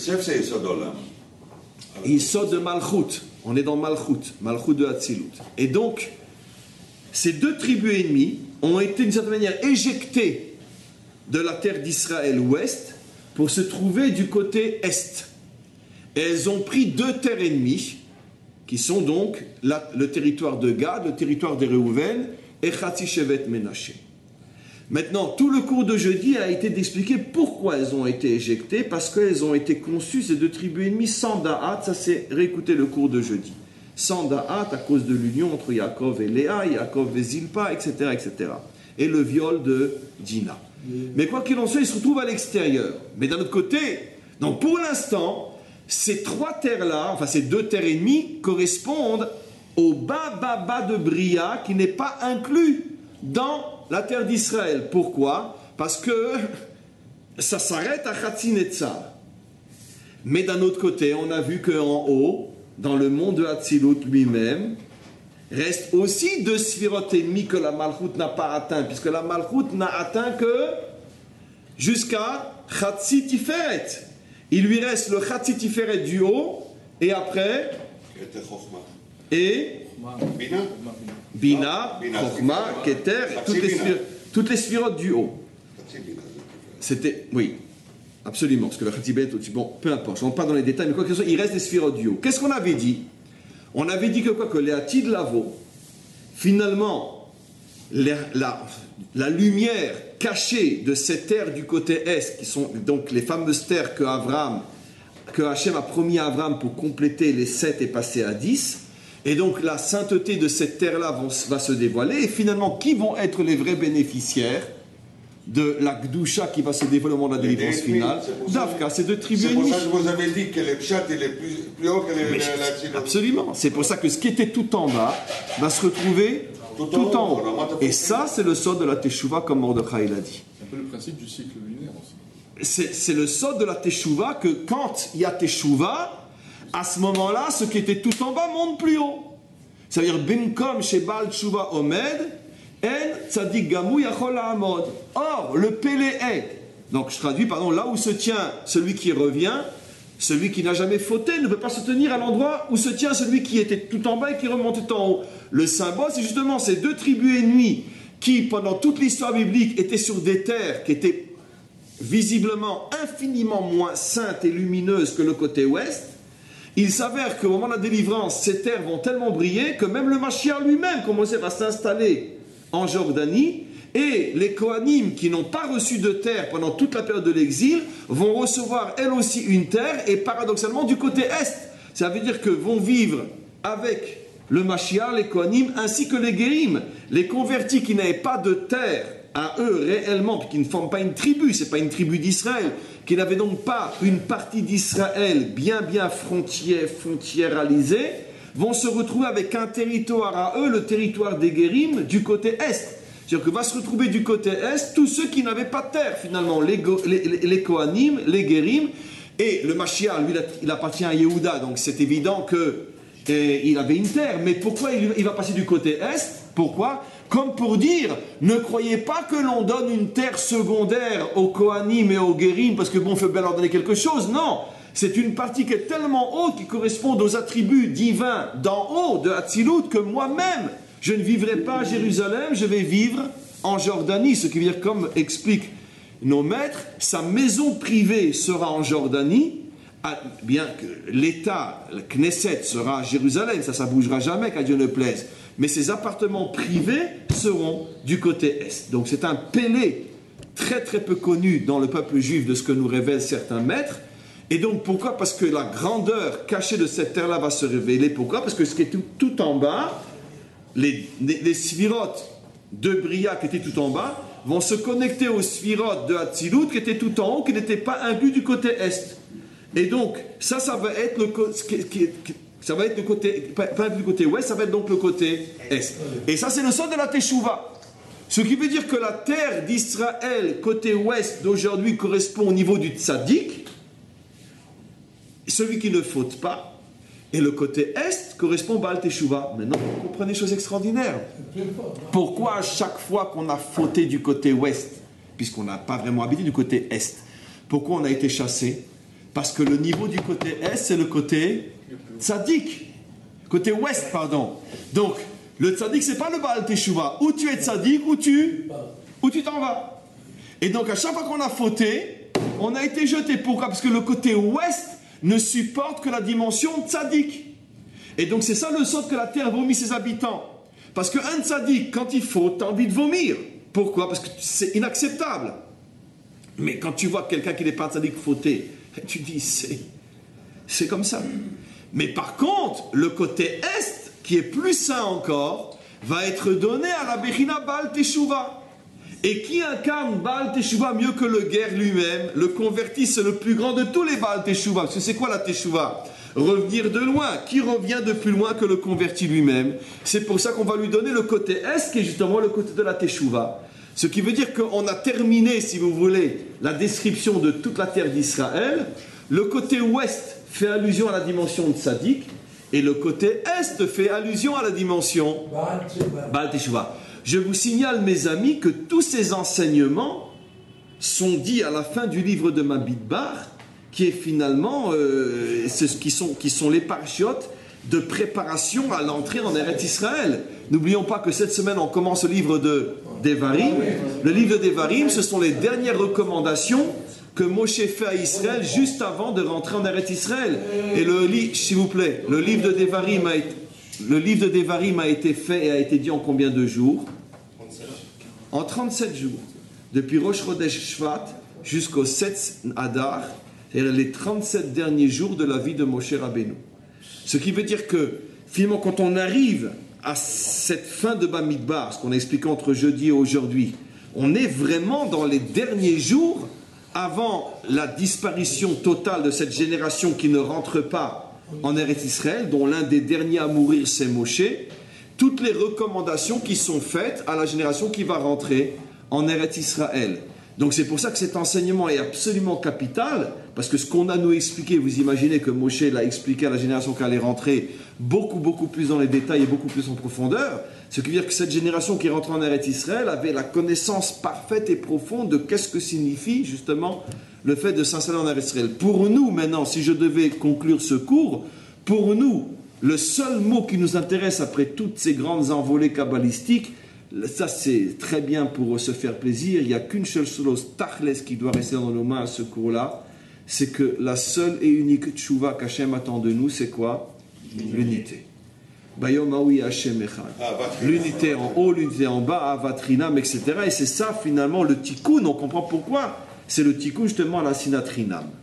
Speaker 1: Yesod de Malchut. On est dans Malchut, Malchut de Hatzilut. Et donc, ces deux tribus ennemies ont été d'une certaine manière éjectées de la terre d'Israël ouest pour se trouver du côté est. Et elles ont pris deux terres ennemies, qui sont donc la, le territoire de Gad, le territoire de Réhouven, et Chatzi Shevet Ménaché. Maintenant, tout le cours de jeudi a été d'expliquer pourquoi elles ont été éjectées, parce qu'elles ont été conçues, ces deux tribus ennemies, sans Da'at, ça c'est réécouter le cours de jeudi. Sans Da'at, à cause de l'union entre Yaakov et Léa, Yaakov et Zilpa, et cetera, et cetera. Et le viol de Dina. Mais quoi qu'il en soit, ils se retrouvent à l'extérieur. Mais d'un autre côté, donc pour l'instant, ces trois terres-là, enfin ces deux terres ennemies, correspondent au bas, bas, bas de Bria, qui n'est pas inclus dans la terre d'Israël. Pourquoi? Parce que ça s'arrête à Chatzi Netzar. Mais d'un autre côté, on a vu qu'en haut, dans le monde de Hatzilut lui-même, reste aussi deux sphirotes ennemies que la Malchut n'a pas atteint, puisque la Malchut n'a atteint que jusqu'à Chatzi Tiferet. Il lui reste le Chatzi Tiferet du haut, et après, et Bina, Chokhma, Keter, toutes les, toutes les sphirotes du haut. C'était, oui, absolument, parce que le Chatzi Bet, bon, peu importe, je ne rentre pas dans les détails, mais quoi que ce soit, il reste des sphirotes du haut. Qu'est-ce qu'on avait dit? On avait dit que quoi que les Hatid Lavo, finalement, la, la, la lumière cachée de ces terres du côté est, qui sont donc les fameuses terres que Avram, que Hachem a promis à Avram pour compléter les sept et passer à dix, Et donc la sainteté de cette terre-là vont- va se dévoiler. Et finalement, qui vont être les vrais bénéficiaires de la Gdusha qui va se dévoiler au moment de la
Speaker 2: Les
Speaker 1: délivrance
Speaker 2: ennemis,
Speaker 1: finale?
Speaker 2: c'est pour ça-
Speaker 1: Dafka, c'est deux tribus
Speaker 2: C'est pour
Speaker 1: ennemies.
Speaker 2: ça que je vous avais dit que le Pshat il est plus, plus haut que le,
Speaker 1: Mais
Speaker 2: le-
Speaker 1: je-
Speaker 2: la Tzilut.
Speaker 1: Absolument. C'est pour ça que ce qui était tout en bas va se retrouver
Speaker 2: Tout
Speaker 1: tout,
Speaker 2: en
Speaker 1: en
Speaker 2: haut.
Speaker 1: haut. Et ça, c'est le sort de la Teshuvah, comme Mordechai l'a dit.
Speaker 8: C'est un peu le principe du cycle lunaire aussi.
Speaker 1: C'est c'est le sort de la Teshuvah que quand il y a Teshuvah, à ce moment-là, ce qui était tout en bas monte plus haut. Ça veut dire, Bimkom chez Baal Teshuvah Omed, En Tzadik Gamou Yachol Ha'amod. Or, le Pélé est, donc je traduis, pardon, là où se tient celui qui revient, celui qui n'a jamais fauté ne peut pas se tenir à l'endroit où se tient celui qui était tout en bas et qui remonte tout en haut. Le symbole, c'est justement ces deux tribus ennemies qui, pendant toute l'histoire biblique, étaient sur des terres qui étaient visiblement infiniment moins saintes et lumineuses que le côté ouest. Il s'avère qu'au moment de la délivrance, ces terres vont tellement briller que même le Mashiach lui-même commençait à s'installer en Jordanie, et les Kohanim qui n'ont pas reçu de terre pendant toute la période de l'exil vont recevoir elles aussi une terre, et paradoxalement du côté est. Ça veut dire que vont vivre avec le Mashiach, les Kohanim, ainsi que les Guérim, les convertis qui n'avaient pas de terre à eux réellement, puis qui ne forment pas une tribu, c'est pas une tribu d'Israël, qui n'avaient donc pas une partie d'Israël bien bien frontière, frontiéralisée, vont se retrouver avec un territoire à eux, le territoire des Guérim, du côté est. C'est-à-dire que va se retrouver du côté est tous ceux qui n'avaient pas de terre finalement, les, Go, les, les, les Kohanim, les Guérim, et le Mashiach, lui, il appartient à Yehuda, donc c'est évident que eh, il avait une terre, mais pourquoi il, il va passer du côté est? Pourquoi? Comme pour dire, ne croyez pas que l'on donne une terre secondaire aux Kohanim et aux Guérim, parce que bon, il faut bien leur donner quelque chose. Non, c'est une partie qui est tellement haute, qui correspond aux attributs divins d'en haut, de Hatzilut, que moi-même, je ne vivrai pas à Jérusalem, je vais vivre en Jordanie. Ce qui veut dire, comme expliquent nos maîtres, sa maison privée sera en Jordanie, bien que l'État, le Knesset, sera à Jérusalem, ça, ça ne bougera jamais, qu'à Dieu ne plaise. Mais ses appartements privés seront du côté est. Donc c'est un pélé très très peu connu dans le peuple juif de ce que nous révèlent certains maîtres. Et donc pourquoi? Parce que la grandeur cachée de cette terre-là va se révéler. Pourquoi? Parce que ce qui est tout, tout en bas, les, les, les sphirotes de Bria qui étaient tout en bas, vont se connecter aux sphirotes de Hatzilut qui étaient tout en haut, qui n'étaient pas inclus du côté est. Et donc ça, ça va être le côté... Ça va être le côté, pas, pas du côté ouest, ça va être donc le côté est. Et ça, c'est le sort de la Teshuvah. Ce qui veut dire que la terre d'Israël, côté ouest d'aujourd'hui, correspond au niveau du tzaddik, celui qui ne faute pas, et le côté est correspond à Baal Teshuvah. Maintenant, vous comprenez des choses extraordinaires. Pourquoi à chaque fois qu'on a fauté du côté ouest, puisqu'on n'a pas vraiment habité du côté est, pourquoi on a été chassé? Parce que le niveau du côté est, c'est le côté tzaddik, côté ouest, pardon. Donc, le tzaddik, c'est pas le Baal Teshuvah. Ou tu es tzaddik, ou tu ou tu t'en vas. Et donc, à chaque fois qu'on a fauté, on a été jeté. Pourquoi? Parce que le côté ouest ne supporte que la dimension tzaddik. Et donc, c'est ça le sort que la terre vomit ses habitants. Parce qu'un tzaddik, quand il faute, t'as envie de vomir. Pourquoi? Parce que c'est inacceptable. Mais quand tu vois quelqu'un qui n'est pas tzaddik fauter, tu dis, c'est, c'est comme ça. Mais par contre, le côté est, qui est plus sain encore, va être donné à la Bechina Baal Teshuvah. Et qui incarne Baal Teshuvah mieux que le guerre lui-même? Le converti, c'est le plus grand de tous les Baal Teshuvah. Parce que c'est quoi la Teshuvah? Revenir de loin. Qui revient de plus loin que le converti lui-même? C'est pour ça qu'on va lui donner le côté est, qui est justement le côté de la Teshuvah. Ce qui veut dire qu'on a terminé, si vous voulez, la description de toute la terre d'Israël. Le côté ouest fait allusion à la dimension de Tzaddik, et le côté est fait allusion à la dimension Baal Teshuvah. Je vous signale, mes amis, que tous ces enseignements sont dits à la fin du livre de Bamidbar, qui est finalement, euh, c'est ce qui sont, qui sont les parachiotes de préparation à l'entrée en Eretz Israël. N'oublions pas que cette semaine, on commence le livre de Devarim. Le livre de Devarim, ce sont les dernières recommandations que Moshe fait à Israël juste avant de rentrer en Eretz Israël. Et le livre, s'il vous plaît, le livre de Devarim a été, le livre de Devarim a été fait et a été dit en combien de jours? En trente-sept jours. Depuis Rosh Chodesh Shvat jusqu'au sept Adar, c'est-à-dire les trente-sept derniers jours de la vie de Moshe Rabbeinu. Ce qui veut dire que finalement, quand on arrive à cette fin de Bamidbar, ce qu'on a expliqué entre jeudi et aujourd'hui, on est vraiment dans les derniers jours avant la disparition totale de cette génération qui ne rentre pas en Eretz Israël, dont l'un des derniers à mourir c'est Moshe, toutes les recommandations qui sont faites à la génération qui va rentrer en Eretz Israël. Donc c'est pour ça que cet enseignement est absolument capital, parce que ce qu'on a nous expliqué, vous imaginez que Moshe l'a expliqué à la génération qui allait rentrer beaucoup, beaucoup plus dans les détails et beaucoup plus en profondeur, ce qui veut dire que cette génération qui rentre en Eretz Israël avait la connaissance parfaite et profonde de qu'est-ce que signifie justement le fait de s'installer en Eretz Israël. Pour nous maintenant, si je devais conclure ce cours, pour nous, le seul mot qui nous intéresse après toutes ces grandes envolées kabbalistiques, ça c'est très bien pour se faire plaisir, il n'y a qu'une seule chose, tachles, qui doit rester dans nos mains à ce cours-là, c'est que la seule et unique tchouva qu'Hachem attend de nous, c'est quoi? L'unité. Bayom Haoui Hachem Echad. L'unité en haut, l'unité en bas, Avatrinam, et cetera. Et c'est ça finalement le tikkun, on comprend pourquoi. C'est le tikkun justement à la sinatrinam.